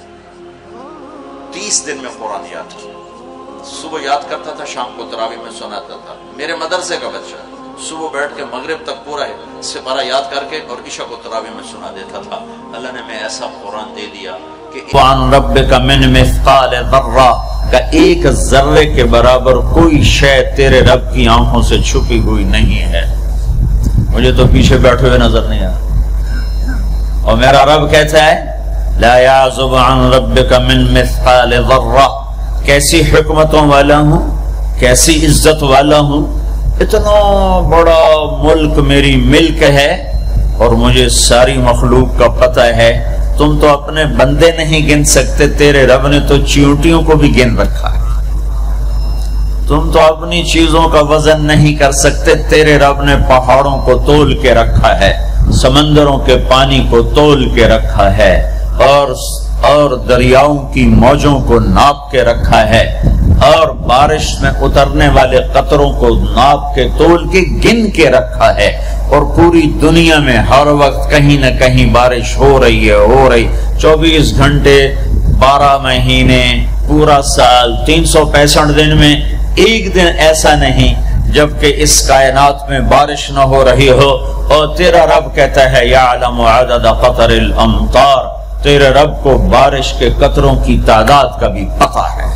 30 دن میں قرآن یاد کیا۔ صبح یاد کرتا تھا، شام کو تراویح میں سناتا تھا۔ میرے مدرسے کا بچہ صبح بیٹھ کے مغرب تک پورا سپارہ یاد کر کے اور عشاء کو تراویح میں سنا دیتا تھا۔ اللہ نے میں ایسا قرآن دے دیا کہ وَعَنْ رَبِّكَ مِنْ مِثْقَالِ ذَرَّةٍ کا ایک ذرے کے برابر کوئی شے تیرے رب کی آنکھوں سے چھپی ہوئی نہیں ہے۔ مجھے تو پیچھے بیٹھے ہوئے نظر نہیں آ، اور میرا رب کہتا ہے لا يعزب عن ربك من مثقال ذرہ، کیسی حکمتوں والا ہوں، کیسی عزت والا ہوں، اتنا بڑا ملک میری ملک ہے اور مجھے ساری مخلوق کا پتہ ہے۔ تم تو اپنے بندے نہیں گن سکتے، تیرے رب نے تو چیونٹیوں کو بھی گن رکھا ہے۔ تم تو اپنی چیزوں کا وزن نہیں کر سکتے، تیرے رب نے پہاڑوں کو تول کے رکھا ہے، سمندروں کے پانی کو تول کے رکھا ہے، اور دریاؤں کی موجوں کو ناپ کے رکھا ہے، اور بارش میں اترنے والے قطروں کو ناپ کے تول کے گن کے رکھا ہے، اور پوری دنیا میں ہر وقت کہیں نہ کہیں بارش ہو رہی ہے، 24 گھنٹے 12 مہینے پورا سال 365 دن میں ایک دن ایسا نہیں جبکہ اس کائنات میں بارش نہ ہو رہی ہو۔ اور تیرا رب کہتا ہے یعلم عدد قطر الامطار، تیرے رب کو بارش کے قطروں کی تعداد کا بھی پتہ ہے۔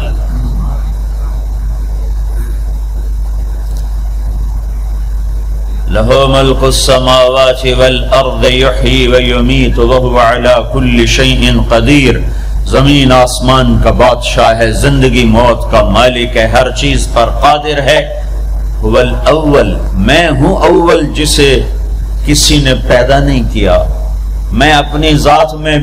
لَهُ مُلْكُ السَّمَاوَاتِ وَالْأَرْضِ يُحْيِي وَيُمِيتُ وَهُوَ عَلَى كُلِّ شَيْءٍ قَدِيرٌ، زمین آسمان کا بادشاہ ہے، زندگی موت کا مالک ہے، ہر چیز پر قادر ہے۔ هُوَ الْأَوَّلُ، میں ہوں اول جسے کسی نے پیدا نہیں کیا، میں اپنی ذات میں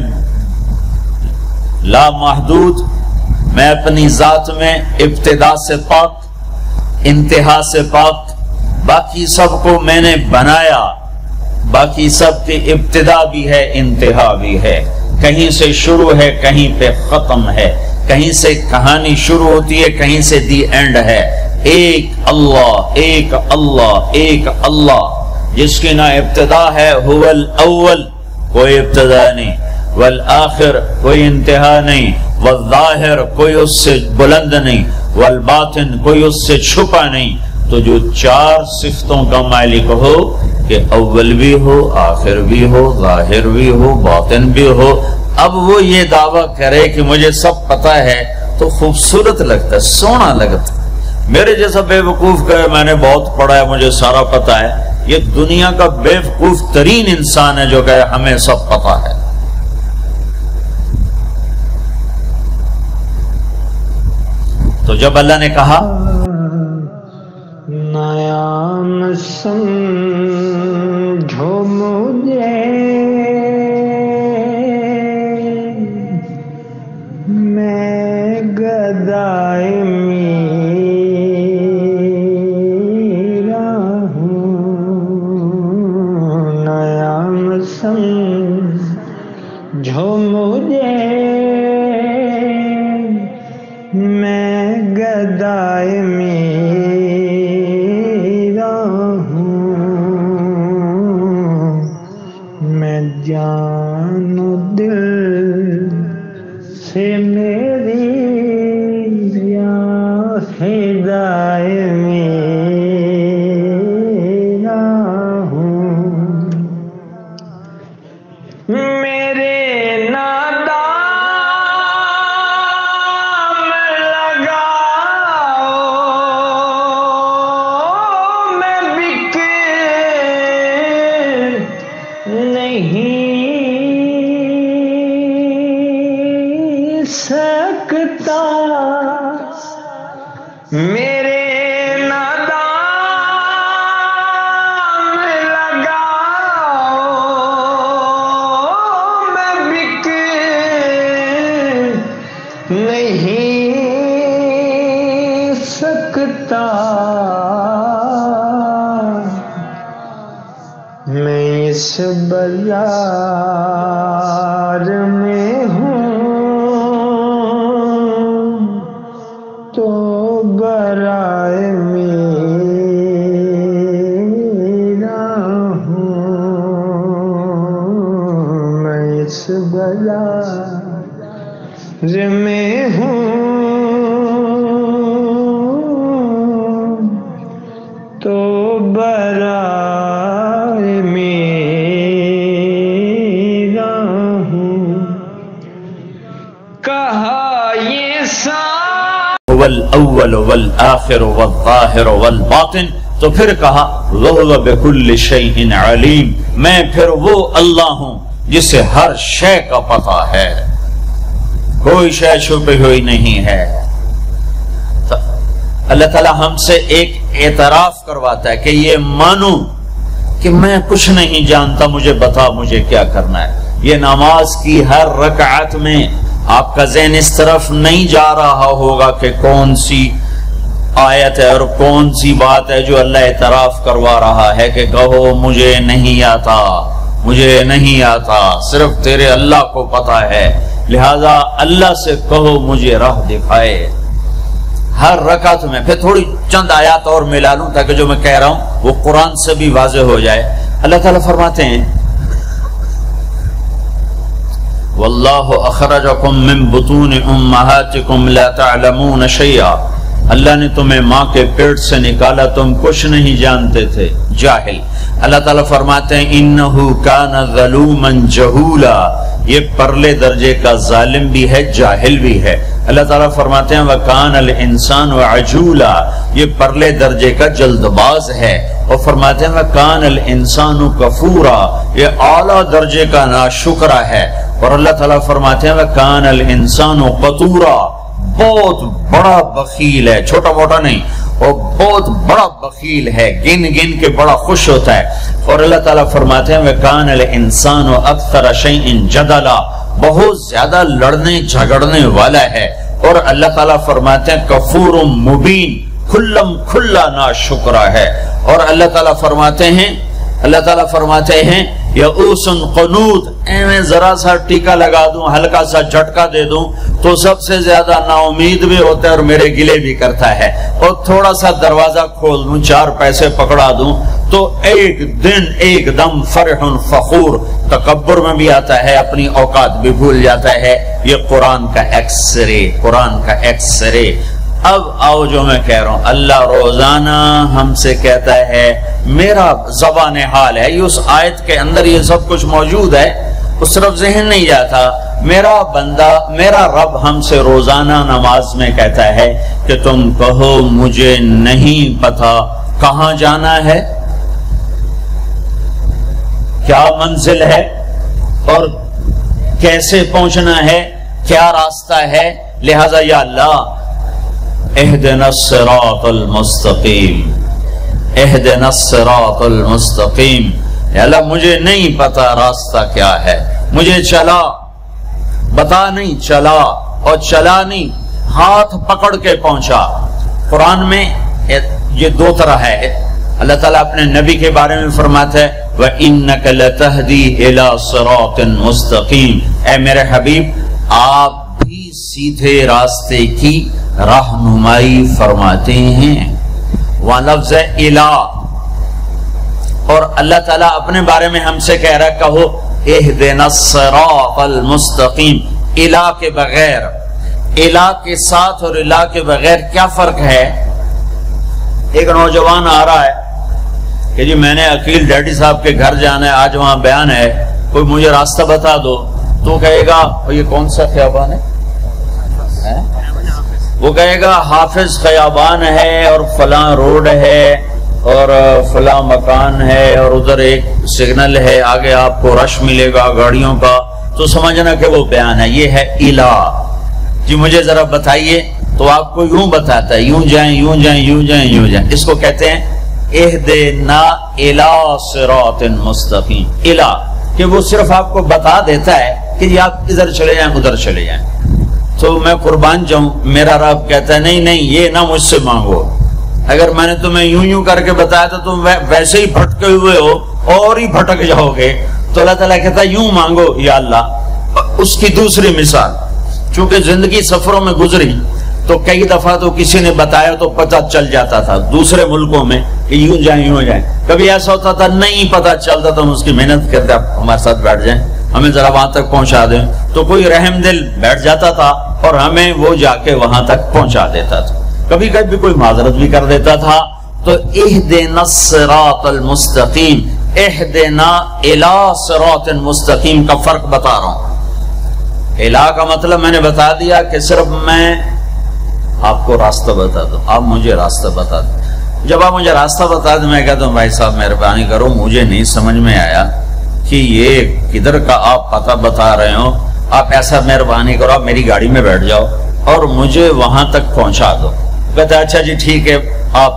لا محدود، میں اپنی ذات میں ابتدا سے پاک، انتہا سے پاک، باقی سب کو میں نے بنایا، باقی سب کی ابتدا بھی ہے انتہا بھی ہے، کہیں سے شروع ہے کہیں پہ ختم ہے، کہیں سے کہانی شروع ہوتی ہے کہیں سے دی اینڈ ہے، ایک اللہ ایک اللہ ایک اللہ، جس کی نہ ابتدا ہے، هو الاول کوئی ابتدا نہیں، والآخر کوئی انتہا نہیں، والظاہر کوئی اس سے بلند نہیں، والباطن کوئی اس سے چھپا نہیں۔ تو جو چار صفتوں کا مالک ہو کہ اول بھی ہو، آخر بھی ہو، ظاہر بھی ہو، باطن بھی ہو، اب وہ یہ دعویٰ کرے کہ مجھے سب پتا ہے تو خوبصورت لگتا ہے، سونا لگتا ہے۔ میرے جیسا بے وقوف کہے میں نے بہت پڑھا ہے، مجھے سارا پتا ہے، یہ دنیا کا بے وقوف ترین انسان ہے جو کہے ہمیں سب پتا ہے۔ تو جب اللہ نے کہا نام سمجھو مجھے میں گدائے میرا ہوں، نام سمجھو مجھے میں گدائے میرا ہوں، میں جان و دل سے میری یا فدائے میرا ہوں، میرے نادام لگاؤ، میں بک نہیں سکتا، میرے نادام لگاؤ، میں بک نہیں سکتا، میں اس بازار میں ہوں تو برائے میرا ہوں، میں اس بازار میں ہوں تو برائے میرا ہوں، کہا یہ هو الاول والآخر والظاہر والباطن، تو پھر کہا وَهُوَ بِكُلِّ شَيْءٍ عَلِيمٌ، میں پھر وہ اللہ ہوں جسے ہر شے کا پتہ ہے، کوئی شے چھپی ہوئی نہیں ہے۔ تو اللہ تعالی ہم سے ایک اعتراف کرواتا ہے کہ یہ مانو کہ میں کچھ نہیں جانتا، مجھے بتا مجھے کیا کرنا ہے۔ یہ نماز کی ہر رکعت میں آپ کا ذہن اس طرف نہیں جا رہا ہوگا کہ کون سی آیت ہے اور کون سی بات ہے جو اللہ اعتراف کروا رہا ہے کہ کہو مجھے نہیں آتا، مجھے نہیں آتا، صرف تیرے اللہ کو پتا ہے، لہذا اللہ سے کہو مجھے راہ دکھائے۔ ہر رکعت میں پھر تھوڑی چند آیات اور ملا لوں تاکہ جو میں کہہ رہا ہوں وہ قرآن سے بھی واضح ہو جائے۔ اللہ تعالیٰ فرماتے ہیں واللہ اخرجکم من بطون امہاتکم لا تعلمون شیئا، اللہ نے تمہیں ماں کے پیٹ سے نکالا، تم کچھ نہیں جانتے تھے، جاہل۔ اللہ تعالیٰ فرماتے ہیں انہو کان ظلوما جہولا، یہ پرلے درجے کا ظالم بھی ہے، جاہل بھی ہے۔ اللہ تعالیٰ فرماتے ہیں وَكَانَ الْإِنسَانُ عَجُولًا، یہ پرلے درجے کا جلد باز ہے، اور فرماتے ہیں وَكَانَ الْإِنسَانُ كَفُورًا، یہ اعلیٰ درجے کا ناشکرہ ہے، اور اللہ تعالیٰ فرماتے ہیں وَكَانَ الْإِنسَانُ قَتُورًا، بہت بڑا بخیل ہے، چھوٹا موٹا نہیں، اور بہت بڑا بخیل ہے، گن گن کے بڑا خوش ہوتا ہے۔ اور اللہ تعالیٰ فرماتے ہیں وَكَانَ الْإِنسَانُ أَكْثَرَ شَيْءٍ جَدَلًا، بہت زیادہ لڑنے جھگڑنے والا ہے۔ اور اللہ تعالیٰ فرماتے ہیں کفور مبین، کھلم کھلا ناشکرہ ہے۔ اور اللہ تعالیٰ فرماتے ہیں یئوسن قنوط، میں ذرا سا ٹیکا لگا دوں، ہلکا سا جھٹکا دے دوں تو سب سے زیادہ نا امید بھی ہوتا ہے اور میرے گلے بھی کرتا ہے، اور تھوڑا سا دروازہ کھول دوں، 4 پیسے پکڑا دوں تو ایک دن ایک دم فرح فخور، تکبر میں بھی آتا ہے، اپنی اوقات بھی بھول جاتا ہے۔ یہ قرآن کا ایکس رے، قرآن کا ایکس رے۔ اب آؤ جو میں کہہ رہا ہوں، اللہ روزانہ ہم سے کہتا ہے، میرا زبان حال ہے، یہ اس آیت کے اندر یہ سب کچھ موجود ہے، اس طرف ذہن نہیں جاتا۔ میرا بندہ، میرا رب ہم سے روزانہ نماز میں کہتا ہے کہ تم کہو مجھے نہیں پتا کہاں جانا ہے، کیا منزل ہے اور کیسے پہنچنا ہے، کیا راستہ ہے، لہذا یا اللہ اہدنا الصراط المستقیم، اہدنا الصراط المستقیم، یا اللہ مجھے نہیں پتا راستہ کیا ہے، مجھے چلا بتا نہیں، چلا اور چلا نہیں، ہاتھ پکڑ کے پہنچا۔ قرآن میں یہ 2 طرح ہے، اللہ تعالیٰ اپنے نبی کے بارے میں فرماتا ہے وَإِنَّكَ لَتَهْدِي إِلَى صِرَاطٍ مُسْتَقِيمٍ، اے میرے حبیب آپ بھی سیدھے راستے کی رہنمائی فرماتے ہیں۔ وہاں لفظ ہے الہ، اور اللہ تعالیٰ اپنے بارے میں ہم سے کہہ رہا ہے کہو اہدنا الصراط المستقیم، الہ کے بغیر، الہ کے ساتھ اور الہ کے بغیر کیا فرق ہے؟ ایک نوجوان آ رہا ہے کہ جی میں نے عقیل ڈیڈی صاحب کے گھر جانا ہے، آج وہاں بیان ہے، کوئی مجھے راستہ بتا دو، تو کہے گا یہ کون سا خیابان ہے؟ وہ کہے گا حافظ خیابان ہے اور فلاں روڈ ہے اور فلاں مکان ہے اور ادھر ایک سگنل ہے، آگے آپ کو رش ملے گا گاڑیوں کا، تو سمجھنا کہ وہ بیان ہے، یہ ہے الہ۔ جی مجھے ذرا بتائیے، تو آپ کو یوں بتاتا ہے، یوں جائیں یوں جائیں یوں جائیں یوں جائیں، اس کو کہتے ہیں اہدنا الی صراط مستقیم، الہ، کہ وہ صرف آپ کو بتا دیتا ہے کہ جی آپ ادھر چلے جائیں ادھر چلے جائیں۔ تو میں قربان جاؤں، میرا رب کہتا ہے نہیں نہیں یہ نہ مجھ سے مانگو، اگر میں نے تمہیں یوں یوں کر کے بتایا تو تم ویسے ہی بھٹکے ہوئے ہو اور ہی بھٹک جاؤ گے، تو اللہ تعالیٰ کہتا ہے یوں مانگو یا اللہ۔ اس کی دوسری مثال، چونکہ زندگی سفروں میں گزری تو کئی دفعہ تو کسی نے بتایا تو پتہ چل جاتا تھا دوسرے ملکوں میں کہ یوں جائیں یوں جائیں، کبھی ایسا ہوتا تھا نہیں پتہ چلتا تو ہم اس کی محنت کرتے آپ ہمارے ساتھ بیٹھ جائیں، ہمیں ذرا وہاں تک پہنچا دیں، تو کوئی رحم دل بیٹھ جاتا تھا اور ہمیں وہ جا کے وہاں تک پہنچا دیتا تھا، کبھی کبھی کوئی معذرت بھی کر دیتا تھا۔ تو اہدنا الصراط المستقیم، اہدنا الی صراط مستقیم کا فرق بتا رہا ہوں۔ الہ کا مطلب میں نے بتا دیا کہ صرف میں آپ کو راستہ بتا دو، آپ مجھے راستہ بتا دو۔ جب آپ مجھے راستہ بتا دیں میں کہتا ہوں بھائی صاحب مہربانی کرو، مجھے نہیں سمجھ میں آیا کہ یہ کدھر کا آپ پتہ بتا رہے ہو، آپ ایسا مہربانی کرو آپ میری گاڑی میں بیٹھ جاؤ اور مجھے وہاں تک پہنچا دو۔ کہتا ہے اچھا جی ٹھیک ہے، آپ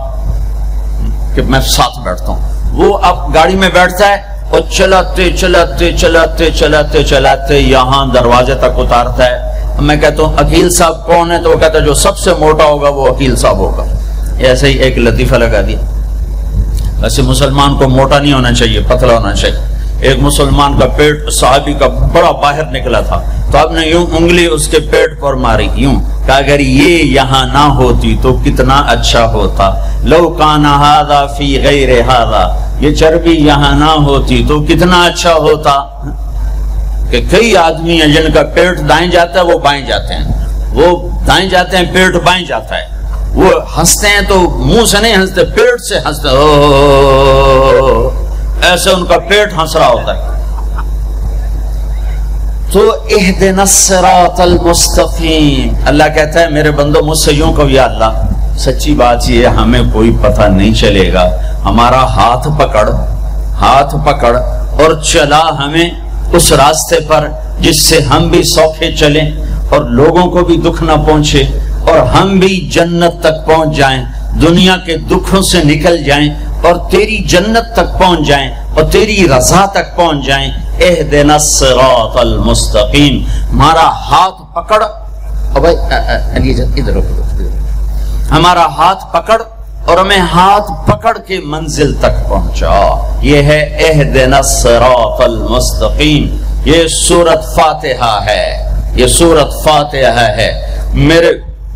کہ میں ساتھ بیٹھتا ہوں۔ وہ اب گاڑی میں بیٹھتا ہے اور چلاتے چلاتے چلاتے چلاتے چلاتے یہاں دروازے تک اتارتا ہے۔ میں کہتا ہوں عقیل صاحب کون ہے؟ تو وہ کہتا ہے جو سب سے موٹا ہوگا وہ عقیل صاحب ہوگا۔ ایسے ہی ایک لطیفہ لگا دیا، ویسے مسلمان کو موٹا نہیں ہونا چاہیے، پتلا ہونا چاہیے۔ ایک مسلمان کا پیٹ صحابی کا بڑا باہر نکلا تھا، تو آپ نے یوں انگلی اس کے پیٹ پر ماری، یوں کہ اگر یہ یہاں نہ ہوتی تو کتنا اچھا ہوتا، لو کان ھذا فی غیر ھذا، یہ چربی یہاں نہ ہوتی تو کتنا اچھا ہوتا۔ کہ کئی آدمی ہیں جن کا پیٹ دائیں جاتا ہے وہ بائیں جاتے ہیں، وہ دائیں جاتے ہیں پیٹ بائیں جاتا ہے، وہ ہنستے ہیں تو منہ سے نہیں ہنستے، پیٹ سے ہنستے، ایسے ان کا پیٹ ہنس رہا ہوتا ہے۔ تو اہدنا الصراط المستقیم، اللہ کہتا ہے میرے بندو مجھ سے یوں کہو یا اللہ سچی بات یہ ہمیں کوئی پتہ نہیں چلے گا، ہمارا ہاتھ پکڑ اور چلا ہمیں اس راستے پر جس سے ہم بھی سوکھے چلیں اور لوگوں کو بھی دکھ نہ پہنچے اور ہم بھی جنت تک پہنچ جائیں، دنیا کے دکھوں سے نکل جائیں اور تیری جنت تک پہنچ جائیں اور تیری رضا تک پہنچ جائیں۔ اہدنا الصراط المستقیم، ہمارا ہاتھ پکڑ، ادھر ہمارا ہاتھ پکڑ اور ہمیں ہاتھ پکڑ کے منزل تک پہنچا. یہ ہے اہدنا الصراط المستقیم. یہ سورت فاتحہ ہے، یہ سورت فاتحہ ہے. میرے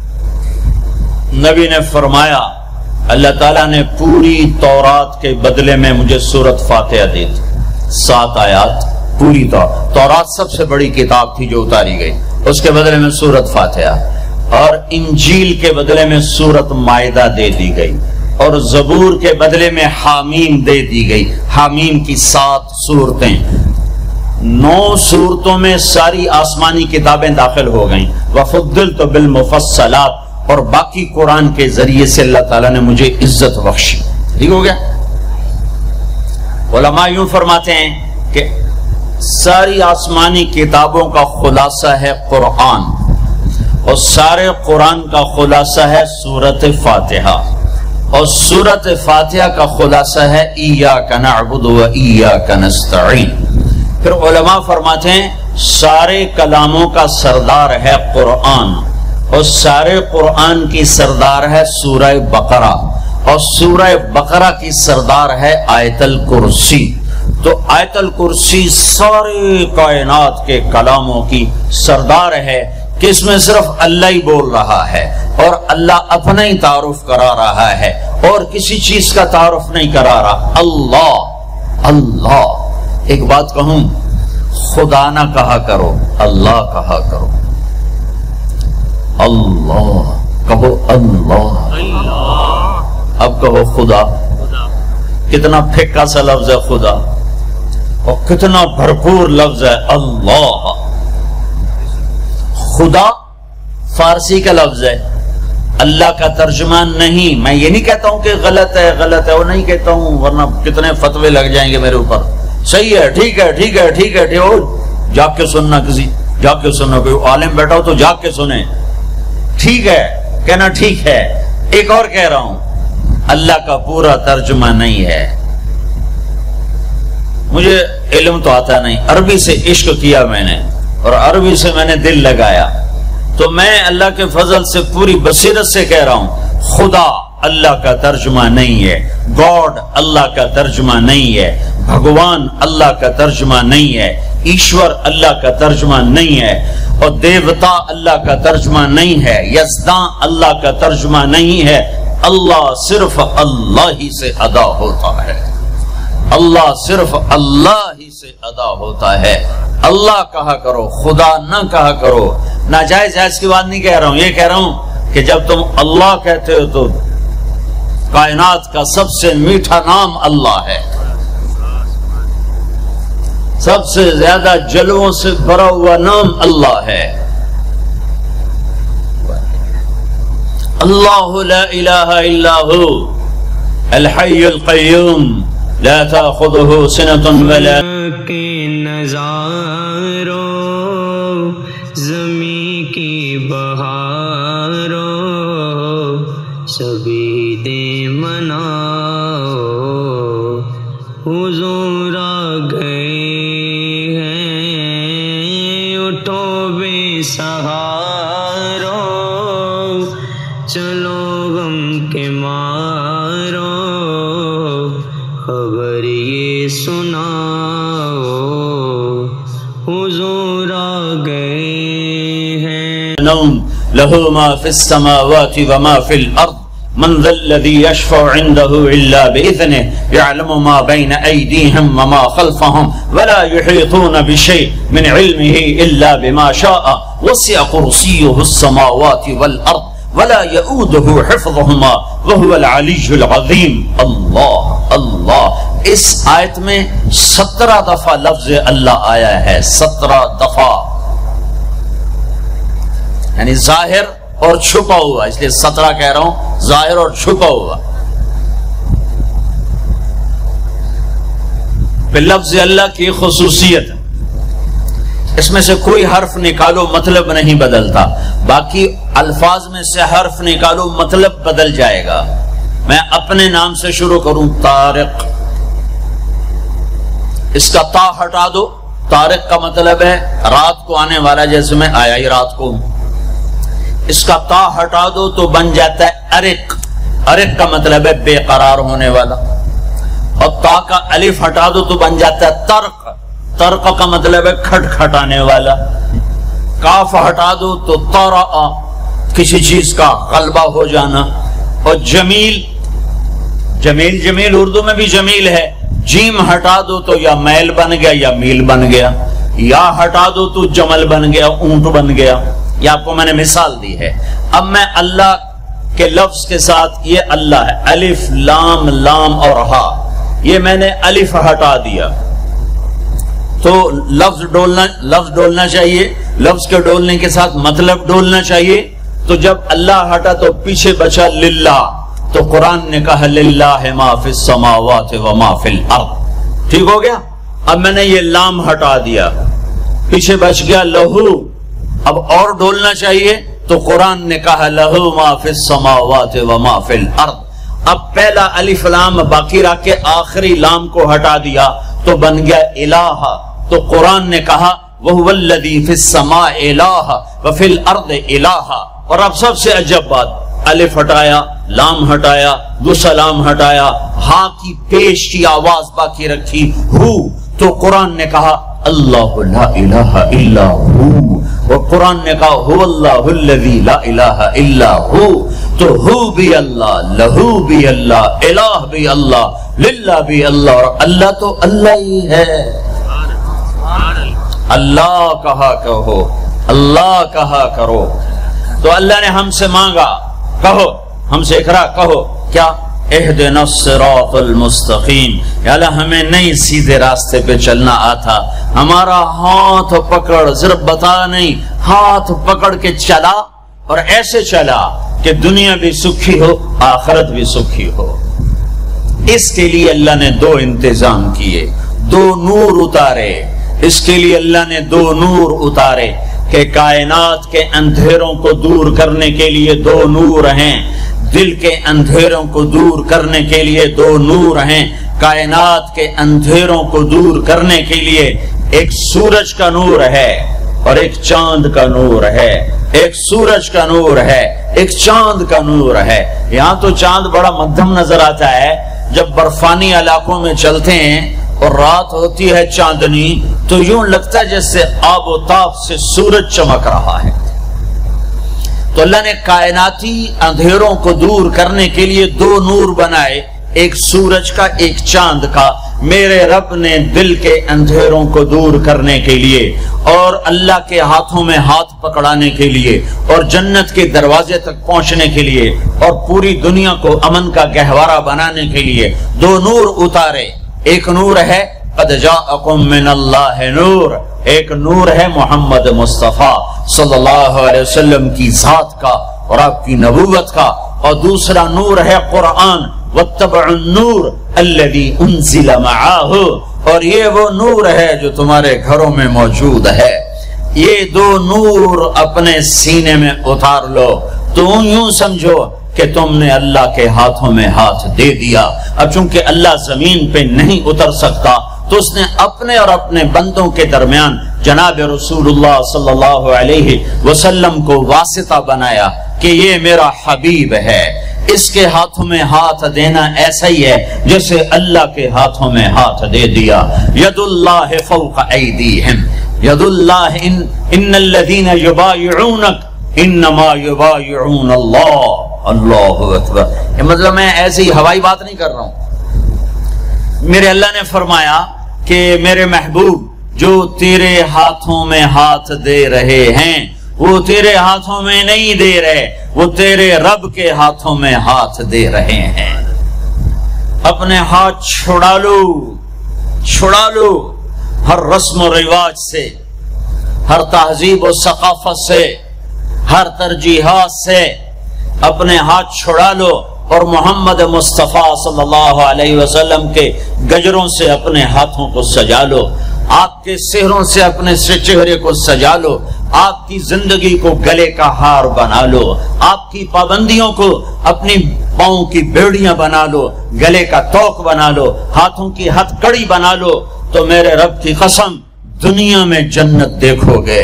نبی نے فرمایا اللہ تعالیٰ نے پوری تورات کے بدلے میں مجھے سورت فاتحہ دی تھی. 7 آیات پوری تورات سب سے بڑی کتاب تھی جو اتاری گئی، اس کے بدلے میں سورت فاتحہ، اور انجیل کے بدلے میں سورت مائدہ دے دی گئی، اور زبور کے بدلے میں حامیم دے دی گئی. حامیم کی 7 صورتیں، 9 صورتوں میں ساری آسمانی کتابیں داخل ہو گئیں. وفضلت بالمفصلات، اور باقی قرآن کے ذریعے سے اللہ تعالیٰ نے مجھے عزت بخشی. ٹھیک ہو گیا. علماء یوں فرماتے ہیں کہ ساری آسمانی کتابوں کا خلاصہ ہے قرآن، اور سارے قرآن کا خلاصہ ہے سورت فاتحہ، اور سورت فاتحہ کا خلاصہ ہے ایاک نعبد و ایاک نستعین. پھر علماء فرماتے ہیں سارے کلاموں کا سردار ہے قرآن، اور سارے قرآن کی سردار ہے سورہ بقرہ، اور سورہ بقرہ کی سردار ہے آیت الکرسی. تو آیت الکرسی سارے کائنات کے کلاموں کی سردار ہے کہ اس میں صرف اللہ ہی بول رہا ہے، اور اللہ اپنا ہی تعارف کرا رہا ہے، اور کسی چیز کا تعارف نہیں کرا رہا. اللہ اللہ. ایک بات کہوں، خدا نہ کہا کرو، اللہ کہا کرو. اللہ کہو، اللہ. اب کہو خدا. کتنا پھیکا سا لفظ ہے خدا، اور کتنا بھرپور لفظ ہے اللہ. خدا فارسی کا لفظ ہے، اللہ کا ترجمہ نہیں. میں یہ نہیں کہتا ہوں کہ غلط ہے، غلط ہے، وہ نہیں کہتا ہوں، ورنہ کتنے فتوے لگ جائیں گے میرے اوپر. صحیح ہے، ٹھیک ہے، ٹھیک ہے، ٹھیک ہے، ٹھیک ہے. جاگ کے سننا، کسی جاگ کے سننا، کوئی عالم بیٹھا ہو تو جاگ کے سنے. ٹھیک ہے کہنا، ٹھیک ہے. ایک اور کہہ رہا ہوں، اللہ کا پورا ترجمہ نہیں ہے. مجھے علم تو آتا نہیں، عربی سے عشق کیا میں نے، اور عربی سے میں نے دل لگایا، تو میں اللہ کے فضل سے پوری بصیرت سے کہہ رہا ہوں، خدا اللہ کا ترجمہ نہیں ہے، گاڈ اللہ کا ترجمہ نہیں ہے، بھگوان اللہ کا ترجمہ نہیں ہے، ایشور اللہ کا ترجمہ نہیں ہے، اور دیوتا اللہ کا ترجمہ نہیں ہے، یزداں اللہ کا ترجمہ نہیں ہے. اللہ صرف اللہ ہی سے ادا ہوتا ہے، اللہ صرف اللہ ہی سے ادا ہوتا ہے. اللہ کہا کرو، خدا نہ کہا کرو. ناجائز جائز کی بات نہیں کہہ رہا ہوں، یہ کہہ رہا ہوں کہ جب تم اللہ کہتے ہو تو کائنات کا سب سے میٹھا نام اللہ ہے، سب سے زیادہ جلووں سے بھرا ہوا نام اللہ ہے. اللہ لا الہ الا هو الحی القیوم لا تأخذه سنة ولا کے نظاروں زمین کی بہاروں سبھی دے مناؤ حضور آ گئے ہیں اٹھو بے سہاروں چلو غم کے مارو خبر یہ سناؤ حضور آ گئے ہیں. له ما في السماوات وما في الأرض من ذا الذي يشفع عنده إلا بإذنه يعلم ما بين أيديهم وما خلفهم ولا يحيطون بشيء من علمه إلا بما شاء وسع كرسيه السماوات والأرض ولا يؤوده حفظهما وهو العلي العظيم. اللہ اللہ. اس آیت میں 17 دفعہ لفظ اللہ آیا ہے، 17 دفعہ، یعنی ظاہر اور چھپا ہوا، اس لیے 17 کہہ رہا ہوں، ظاہر اور چھپا ہوا. پھر لفظ اللہ کی خصوصیت، اس میں سے کوئی حرف نکالو مطلب نہیں بدلتا، باقی الفاظ میں سے حرف نکالو مطلب بدل جائے گا. میں اپنے نام سے شروع کروں، طارق، اس کا تا ہٹا دو، طارق کا مطلب ہے رات کو آنے والا، جیسے میں آیا ہی رات کو. اس کا تا ہٹا دو تو بن جاتا ہے ارق، ارق کا مطلب ہے بے قرار ہونے والا، اور تا کا الف ہٹا دو تو بن جاتا ہے ترق، ترق کا مطلب ہے کھٹکھٹانے والا، کاف ہٹا دو تو طرأ، کسی چیز کا غلبہ ہو جانا، اور جمیل، جمیل جمیل اردو میں بھی جمیل ہے، جیم ہٹا دو تو یا میل بن گیا یا میل بن گیا، یا ہٹا دو تو جمل بن گیا، اونٹ بن گیا. یہ آپ کو میں نے مثال دی ہے. اب میں اللہ کے لفظ کے ساتھ، یہ اللہ ہے، الف لام لام اور ہا، یہ میں نے الف ہٹا دیا تو لفظ ڈولنا چاہیے، لفظ کے ڈولنے کے ساتھ مطلب ڈولنا چاہیے. تو جب اللہ ہٹا تو پیچھے بچا للہ، تو قرآن نے کہا للہ ما فی السماوات و ما فی الارض. ٹھیک ہو گیا. اب میں نے یہ لام ہٹا دیا، پیچھے بچ گیا لہو. اب اور ڈولنا چاہیے تو قرآن نے کہا لہو ما فی السماوات و ما فی الارض. اب پہلا الف لام باقی رکھ کے آخری لام کو ہٹا دیا تو بن گیا الہ. تو قرآن نے کہا وَهُوَ الَّذِي فِي السَّمَاءِ إِلَٰهَ وَفِي الْأَرْضِ إِلَٰهَ. اور اب سب سے عجب بات، الف ہٹایا، لام ہٹایا، دوسرا لام ہٹایا، ہاں کی پیش کی آواز باقی رکھی ہو. تو قرآن نے کہا اللہ لا الہ الا ہو، اور قرآن نے کہا هو اللہ الذی لا الہ الا ہو. تو ہو بھی اللہ، لہو بھی اللہ، الہ بھی اللہ، للہ بھی اللہ، اور اللہ تو اللہ ہی ہے. اللہ کہا کہو، اللہ کہا کرو. تو اللہ نے ہم سے مانگا، کہو، ہم سے اقرا کہو کیا؟ اہدنا الصراط المستقیم. یا اللہ ہمیں نہیں سیدھے راستے پہ چلنا آتا، ہمارا ہاتھ پکڑ، صرف بتا نہیں، ہاتھ پکڑ کے چلا، اور ایسے چلا کہ دنیا بھی سکھی ہو، آخرت بھی سکھی ہو. اس کے لیے اللہ نے دو انتظام کیے، دو نور اتارے. اس کے لیے اللہ نے دو نور اتارے کہ کائنات کے اندھیروں کو دور کرنے کے لیے دو نور ہیں، دل کے اندھیروں کو دور کرنے کے لیے دو نور ہیں، کائنات کے اندھیروں کو دور کرنے کے لیے ایک سورج کا نور ہے اور ایک چاند کا نور ہے. ایک سورج کا نور ہے، ایک چاند کا نور ہے. یہاں تو چاند بڑا مدھم نظر آتا ہے، جب برفانی علاقوں میں چلتے ہیں اور رات ہوتی ہے چاندنی تو یوں لگتا ہے جیسے آب و تاب سے سورج چمک رہا ہے. تو اللہ نے کائناتی اندھیروں کو دور کرنے کے لیے دو نور بنائے، ایک سورج کا، ایک چاند کا. میرے رب نے دل کے اندھیروں کو دور کرنے کے لیے اور اللہ کے ہاتھوں میں ہاتھ پکڑانے کے لیے اور جنت کے دروازے تک پہنچنے کے لیے اور پوری دنیا کو امن کا گہوارہ بنانے کے لیے دو نور اتارے. ایک نور ہے قد جاءکم من اللہ نور، ایک نور ہے محمد مصطفیٰ صلی اللہ علیہ وسلم کی ذات کا اور آپ کی نبوت کا، اور دوسرا نور ہے قرآن واتبعوا النور الذی انزل معاہ، اور یہ وہ نور ہے جو تمہارے گھروں میں موجود ہے. یہ دو نور اپنے سینے میں اتار لو تو یوں سمجھو کہ تم نے اللہ کے ہاتھوں میں ہاتھ دے دیا. اب چونکہ اللہ زمین پہ نہیں اتر سکتا تو اس نے اپنے اور اپنے بندوں کے درمیان جناب رسول اللہ صلی اللہ علیہ وسلم کو واسطہ بنایا کہ یہ میرا حبیب ہے، اس کے ہاتھوں میں ہاتھ دینا ایسا ہی ہے جیسے اللہ کے ہاتھوں میں ہاتھ دے دیا. ید اللہ فوق ایدیہم، ید اللہ ان الذین یبایعونک انما یبایعون اللہ. اللہ اکبر. یہ مطلب میں ایسی ہوائی بات نہیں کر رہا ہوں. میرے اللہ نے فرمایا کہ میرے محبوب جو تیرے ہاتھوں میں ہاتھ دے رہے ہیں وہ تیرے ہاتھوں میں نہیں دے رہے، وہ تیرے رب کے ہاتھوں میں ہاتھ دے رہے ہیں. اپنے ہاتھ چھڑا لو، چھڑا لو ہر رسم و رواج سے، ہر تہذیب و ثقافت سے، ہر ترجیحات سے اپنے ہاتھ چھڑا لو اور محمد مصطفیٰ صلی اللہ علیہ وسلم کے گجروں سے اپنے ہاتھوں کو سجا لو، آپ کے سہروں سے اپنے چہرے کو سجا لو، آپ کی زندگی کو گلے کا ہار بنا لو، آپ کی پابندیوں کو اپنی پاؤں کی بیڑیاں بنا لو، گلے کا توق بنا لو، ہاتھوں کی ہتھ کڑی بنا لو، تو میرے رب کی قسم دنیا میں جنت دیکھو گے.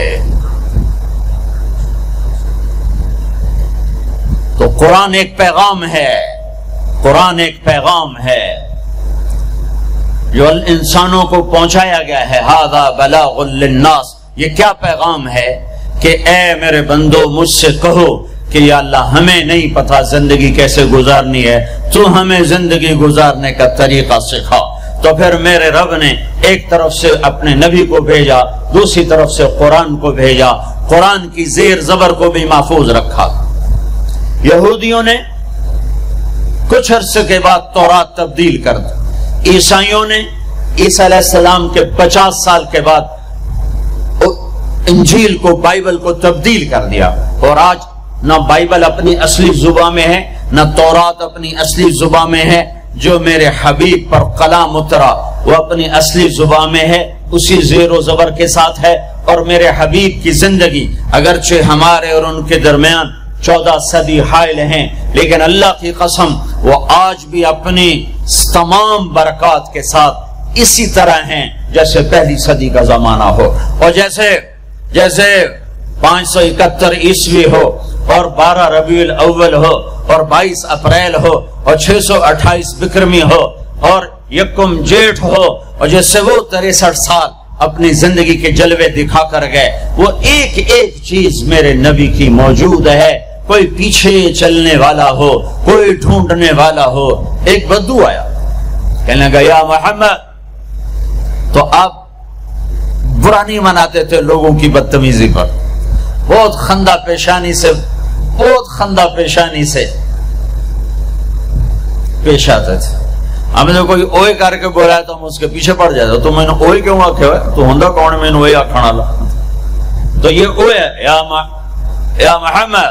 تو قرآن ایک پیغام ہے، قرآن ایک پیغام ہے جو انسانوں کو پہنچایا گیا ہے. ھذا بلاغ للناس، یہ کیا پیغام ہے کہ اے میرے بندو مجھ سے کہو کہ یا اللہ ہمیں نہیں پتا زندگی کیسے گزارنی ہے، تو ہمیں زندگی گزارنے کا طریقہ سکھا. تو پھر میرے رب نے ایک طرف سے اپنے نبی کو بھیجا، دوسری طرف سے قرآن کو بھیجا، قرآن کی زیر زبر کو بھی محفوظ رکھا. یہودیوں نے کچھ عرصے کے بعد تورات تبدیل کر دی، عیسائیوں نے عیسیٰ علیہ السلام کے 50 سال کے بعد انجیل کو، بائبل کو تبدیل کر دیا. اور آج نہ بائبل اپنی اصلی زبان میں ہے، نہ تورات اپنی اصلی زبان میں ہے. جو میرے حبیب پر کلام اترا وہ اپنی اصلی زبان میں ہے، اسی زیر و زبر کے ساتھ ہے. اور میرے حبیب کی زندگی اگرچہ ہمارے اور ان کے درمیان 14 صدی حائل ہیں، لیکن اللہ کی قسم وہ آج بھی اپنی تمام برکات کے ساتھ اسی طرح ہیں جیسے پہلی صدی کا زمانہ ہو. اور جیسے 571 عیسوی ہو اور 12 ربیع الاول ہو اور 22 اپریل ہو اور 628 بکرمی ہو اور یکم جیٹھ ہو، اور جیسے وہ 63 سال اپنی زندگی کے جلوے دکھا کر گئے، وہ ایک ایک چیز میرے نبی کی موجود ہے. کوئی پیچھے چلنے والا ہو، کوئی ڈھونڈنے والا ہو. ایک بدو آیا، کہنے لگا یا محمد. تو آپ برا نہیں مناتے تھے لوگوں کی بدتمیزی پر، بہت خندہ پیشانی سے پیش آتے تھے. ہمیں تو کوئی اوئے کر کے بولا تو ہم اس کے پیچھے پڑ جاتا. تو میں نے اوئے کیوں آکھے ہوئے تو ہوندا کون میں نے اوئے آکھنا لا. تو یہ اوئے یا محمد.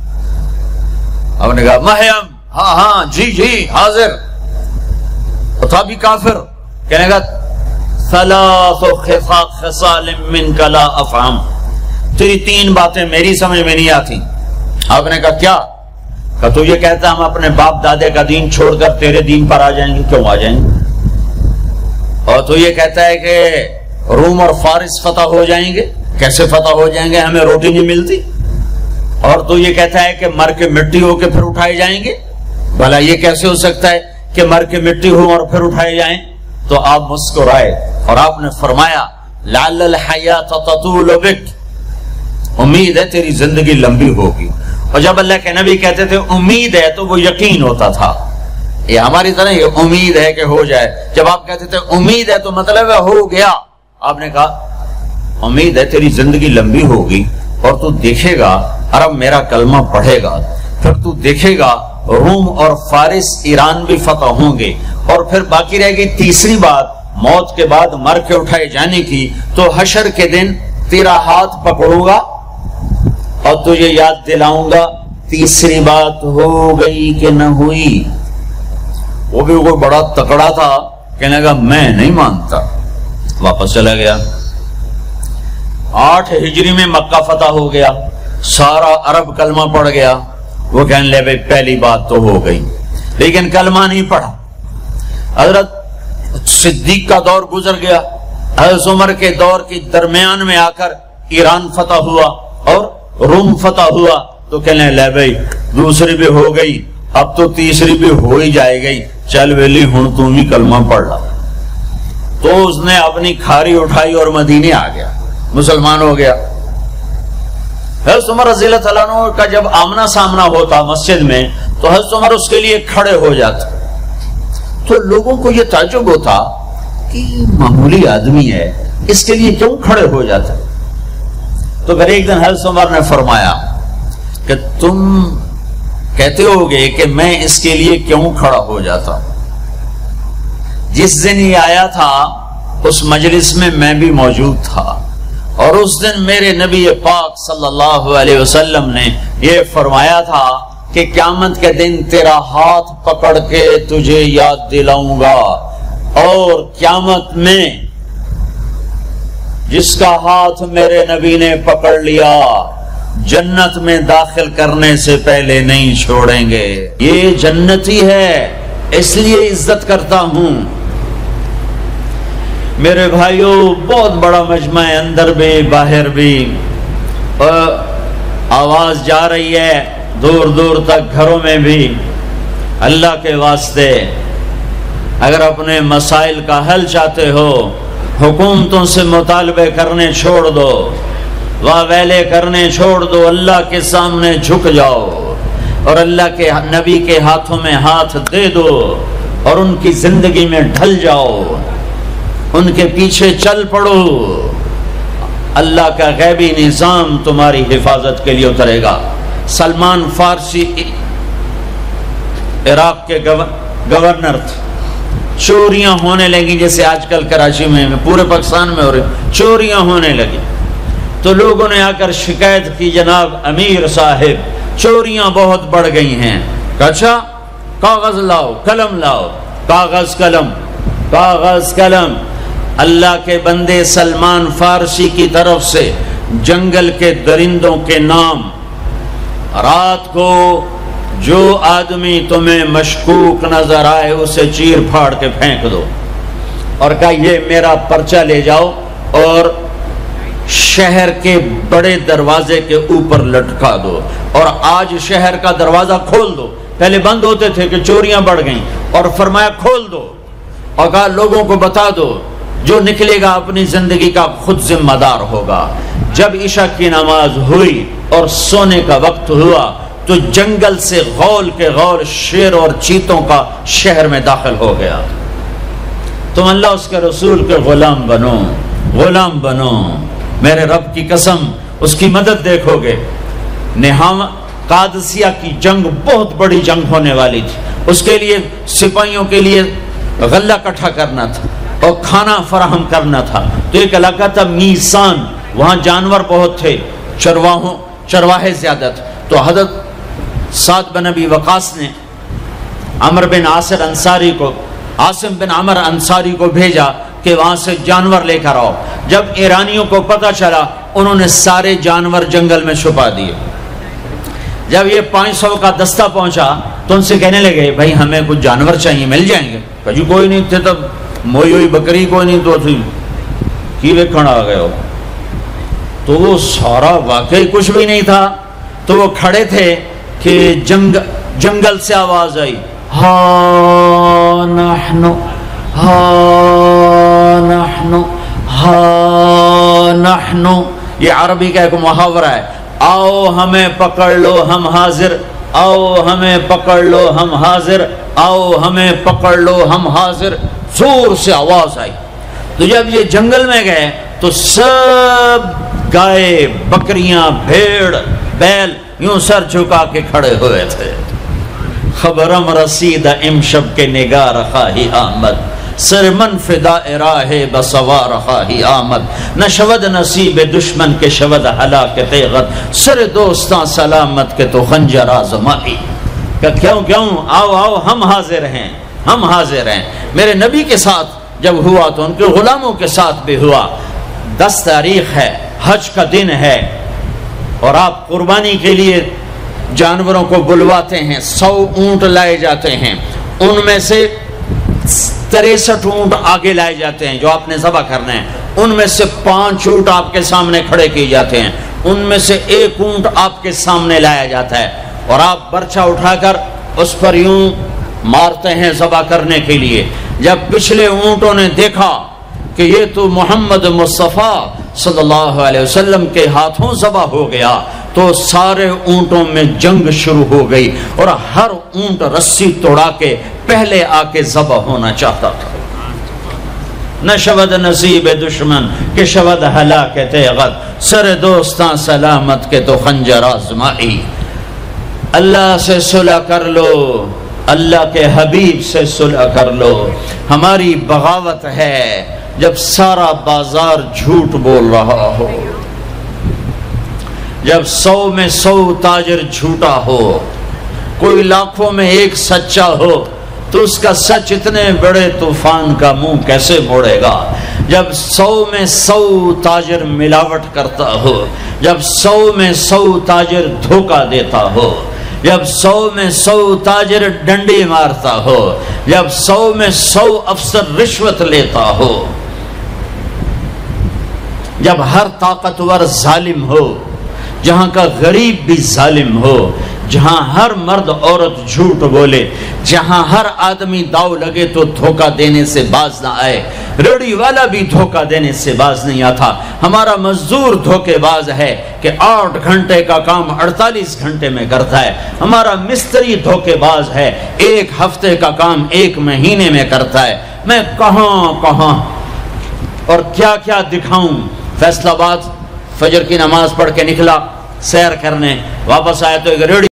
ہم نے کہا مہیم، ہاں جی حاضر. تھا بھی کافر. کہنے گا ثلاث خصال منک لا افہم، تیری 3 باتیں میری سمجھ میں نہیں آتی. آپ نے کہا کیا؟ کہ تو یہ کہتا ہم اپنے باپ دادے کا دین چھوڑ کر تیرے دین پر آ جائیں گے. کیوں آ جائیں گے؟ اور تو یہ کہتا ہے کہ روم اور فارس فتح ہو جائیں گے. کیسے فتح ہو جائیں گے؟ ہمیں روٹی نہیں ملتی. اور تو یہ کہتا ہے کہ مر کے مٹی ہو کے پھر اٹھائے جائیں گے. بھلا یہ کیسے ہو سکتا ہے کہ مر کے مٹی ہو اور پھر اٹھائے جائیں؟ تو آپ مسکرائے اور آپ نے فرمایا لعل الحیات تطول بک، امید ہے تیری زندگی لمبی ہوگی. اور جب اللہ کے نبی کہتے تھے امید ہے تو وہ یقین ہوتا تھا. یہ ہماری طرح یہ امید ہے کہ ہو جائے. جب آپ کہتے تھے امید ہے تو مطلب ہے ہو گیا. آپ نے کہا امید ہے تیری زندگی لمبی ہوگی اور تو دیکھے گا عرب میرا کلمہ پڑھے گا، پھر تو دیکھے گا روم اور فارس ایران بھی فتح ہوں گے. اور پھر باقی رہے گی تیسری بات موت کے بعد مر کے اٹھائے جانے کی. تو حشر کے دن تیرا ہاتھ پکڑوں گا اور تجھے یاد دلاؤں گا. تیسری بات ہو گئی کہ نہ ہوئی؟ وہ بھی کوئی بڑا تکڑا تھا، کہنے لگا میں نہیں مانتا. واپس چلا گیا. 8 ہجری میں مکہ فتح ہو گیا، سارا عرب کلمہ پڑھ گیا. وہ کہنے لے بھائی پہلی بات تو ہو گئی، لیکن کلمہ نہیں پڑھا. حضرت صدیق کا دور گزر گیا، حضرت عمر کے دور کے درمیان میں آ کر ایران فتح ہوا اور روم فتح ہوا. تو کہنے لے بھائی دوسری بھی ہو گئی، اب تو تیسری بھی ہو ہی جائے گئی، چل ویلی ہوں تم ہی کلمہ پڑھ لا. تو اس نے اپنی کھاری اٹھائی اور مدینے آ گیا، مسلمان ہو گیا. حضرت عمر رضی اللہ تعالیٰ عنہ کا جب آمنا سامنا ہوتا مسجد میں تو حضرت عمر اس کے لیے کھڑے ہو جاتے. تو لوگوں کو یہ تعجب ہوتا کہ معمولی آدمی ہے، اس کے لیے کیوں کھڑے ہو جاتے؟ تو پھر ایک دن حضرت عمر نے فرمایا کہ تم کہتے ہوگے کہ میں اس کے لیے کیوں کھڑا ہو جاتا. جس دن یہ آیا تھا اس مجلس میں میں بھی موجود تھا، اور اس دن میرے نبی پاک صلی اللہ علیہ وسلم نے یہ فرمایا تھا کہ قیامت کے دن تیرا ہاتھ پکڑ کے تجھے یاد دلاؤں گا، اور قیامت میں جس کا ہاتھ میرے نبی نے پکڑ لیا جنت میں داخل کرنے سے پہلے نہیں چھوڑیں گے. یہ جنتی ہے اس لیے عزت کرتا ہوں. میرے بھائیوں بہت بڑا مجمع ہے، اندر بھی باہر بھی، اور آواز جا رہی ہے دور دور تک، گھروں میں بھی. اللہ کے واسطے اگر اپنے مسائل کا حل چاہتے ہو، حکومتوں سے مطالبے کرنے چھوڑ دو، واہ ویلے کرنے چھوڑ دو، اللہ کے سامنے جھک جاؤ اور اللہ کے نبی کے ہاتھوں میں ہاتھ دے دو اور ان کی زندگی میں ڈھل جاؤ، ان کے پیچھے چل پڑو، اللہ کا غیبی نظام تمہاری حفاظت کے لیے اترے گا۔ سلمان فارسی عراق کے گورنر تھے، چوریاں ہونے لگی جیسے آج کل کراچی میں پورے پاکستان میں ہو رہی، چوریاں ہونے لگی تو لوگوں نے آ کر شکایت کی، جناب امیر صاحب چوریاں بہت بڑھ گئی ہیں۔ اچھا کاغذ لاؤ، قلم لاؤ، کاغذ قلم، کاغذ قلم۔ اللہ کے بندے سلمان فارسی کی طرف سے جنگل کے درندوں کے نام، رات کو جو آدمی تمہیں مشکوک نظر آئے اسے چیر پھاڑ کے پھینک دو، اور کہا یہ میرا پرچہ لے جاؤ اور شہر کے بڑے دروازے کے اوپر لٹکا دو، اور آج شہر کا دروازہ کھول دو۔ پہلے بند ہوتے تھے کہ چوریاں بڑھ گئیں، اور فرمایا کھول دو، اور کہا لوگوں کو بتا دو جو نکلے گا اپنی زندگی کا خود ذمہ دار ہوگا۔ جب عشاء کی نماز ہوئی اور سونے کا وقت ہوا تو جنگل سے غول کے غول شیر اور چیتوں کا شہر میں داخل ہو گیا۔ تم اللہ اس کے رسول کے غلام بنو، غلام بنو، میرے رب کی قسم اس کی مدد دیکھو گے۔ قادسیہ کی جنگ بہت بڑی جنگ ہونے والی تھی، اس کے لیے سپاہیوں کے لیے غلہ اکٹھا کرنا تھا اور کھانا فراہم کرنا تھا۔ تو ایک علاقہ تھا میسان، وہاں جانور بہت تھے، چرواہے زیادہ تھے۔ تو حضرت سعد بن ابی وقاص نے عمر بن عاصم بن عمر انصاری کو بھیجا کہ وہاں سے جانور لے کر آؤ۔ جب ایرانیوں کو پتہ چلا انہوں نے سارے جانور جنگل میں چھپا دیے۔ جب یہ 500 کا دستہ پہنچا تو ان سے کہنے لگے بھائی ہمیں کچھ جانور چاہیے، مل جائیں گے؟ کہ جی کوئی نہیں تھے، تب موئی ہوئی بکری کوئی نہیں تو تھی کی ویکھن آ گئے ہو۔ تو وہ سارا واقعی کچھ بھی نہیں تھا، تو وہ کھڑے تھے کہ جنگل سے آواز آئی، ہا نحنو ہا نحنو ہا نحنو۔ یہ عربی کا ایک محاورہ ہے، آؤ ہمیں پکڑ لو ہم حاضر، آؤ ہمیں پکڑ لو ہم حاضر، آؤ ہمیں پکڑ لو ہم حاضر۔ زور سے آواز آئی۔ تو جب یہ جنگل میں گئے تو سب گائے، بکریاں، بھیڑ، بیل یوں سر جھکا کے کھڑے ہوئے تھے۔ خبرم رسید امشب کے نگار خواہی آمد، سر من فدا راہ بسوار خواہی آمد، نہ شود نصیب دشمن کے شود ہلاک تیغت، سر دوستاں سلامت کے تو خنجر آزمائی۔ کہ کیوں آؤ آؤ ہم حاضر ہیں، ہم حاضر ہیں۔ میرے نبی کے ساتھ جب ہوا تو ان کے غلاموں کے ساتھ بھی ہوا۔ 10 تاریخ ہے، حج کا دن ہے، اور آپ قربانی کے لیے جانوروں کو بلواتے ہیں۔ 100 اونٹ لائے جاتے ہیں، ان میں سے 63 اونٹ آگے لائے جاتے ہیں جو آپ نے ذبح کرنا ہے، ان میں سے 5 اونٹ آپ کے سامنے کھڑے کیے جاتے ہیں، ان میں سے 1 اونٹ آپ کے سامنے لایا جاتا ہے، اور آپ برچہ اٹھا کر اس پر یوں مارتے ہیں ذبح کرنے کے لیے۔ جب پچھلے اونٹوں نے دیکھا کہ یہ تو محمد مصطفیٰ صلی اللہ علیہ وسلم کے ہاتھوں ذبح ہو گیا، تو سارے اونٹوں میں جنگ شروع ہو گئی، اور ہر اونٹ رسی توڑا کے پہلے آ کے ذبح ہونا چاہتا تھا۔ نہ شود نصیب دشمن کہ شود ہلاک تیغت، سر دوستاں سلامت کے تو خنجر آزمائی۔ اللہ سے صلح کر لو، اللہ کے حبیب سے صلح کر لو۔ ہماری بغاوت ہے جب سارا بازار جھوٹ بول رہا ہو، جب 100 میں 100 تاجر جھوٹا ہو، کوئی لاکھوں میں 1 سچا ہو، تو اس کا سچ اتنے بڑے طوفان کا منہ کیسے موڑے گا؟ جب 100 میں 100 تاجر ملاوٹ کرتا ہو، جب 100 میں 100 تاجر دھوکہ دیتا ہو، جب 100 میں 100 تاجر ڈنڈی مارتا ہو، جب 100 میں 100 افسر رشوت لیتا ہو، جب ہر طاقتور ظالم ہو، جہاں کا غریب بھی ظالم ہو، جہاں ہر مرد عورت جھوٹ بولے، جہاں ہر آدمی داؤ لگے تو دھوکہ دینے سے باز نہ آئے، ریڑھی والا بھی دھوکہ دینے سے باز نہیں آتا۔ ہمارا مزدور دھوکے باز ہے کہ 8 گھنٹے کا کام 48 گھنٹے میں کرتا ہے، ہمارا مستری دھوکے باز ہے، 1 ہفتے کا کام 1 مہینے میں کرتا ہے۔ میں کہاں اور کیا کیا دکھاؤں۔ فیصل آباد فجر کی نماز پڑھ کے نکلا سیر کرنے، واپس آیا تو ایک ریڑھی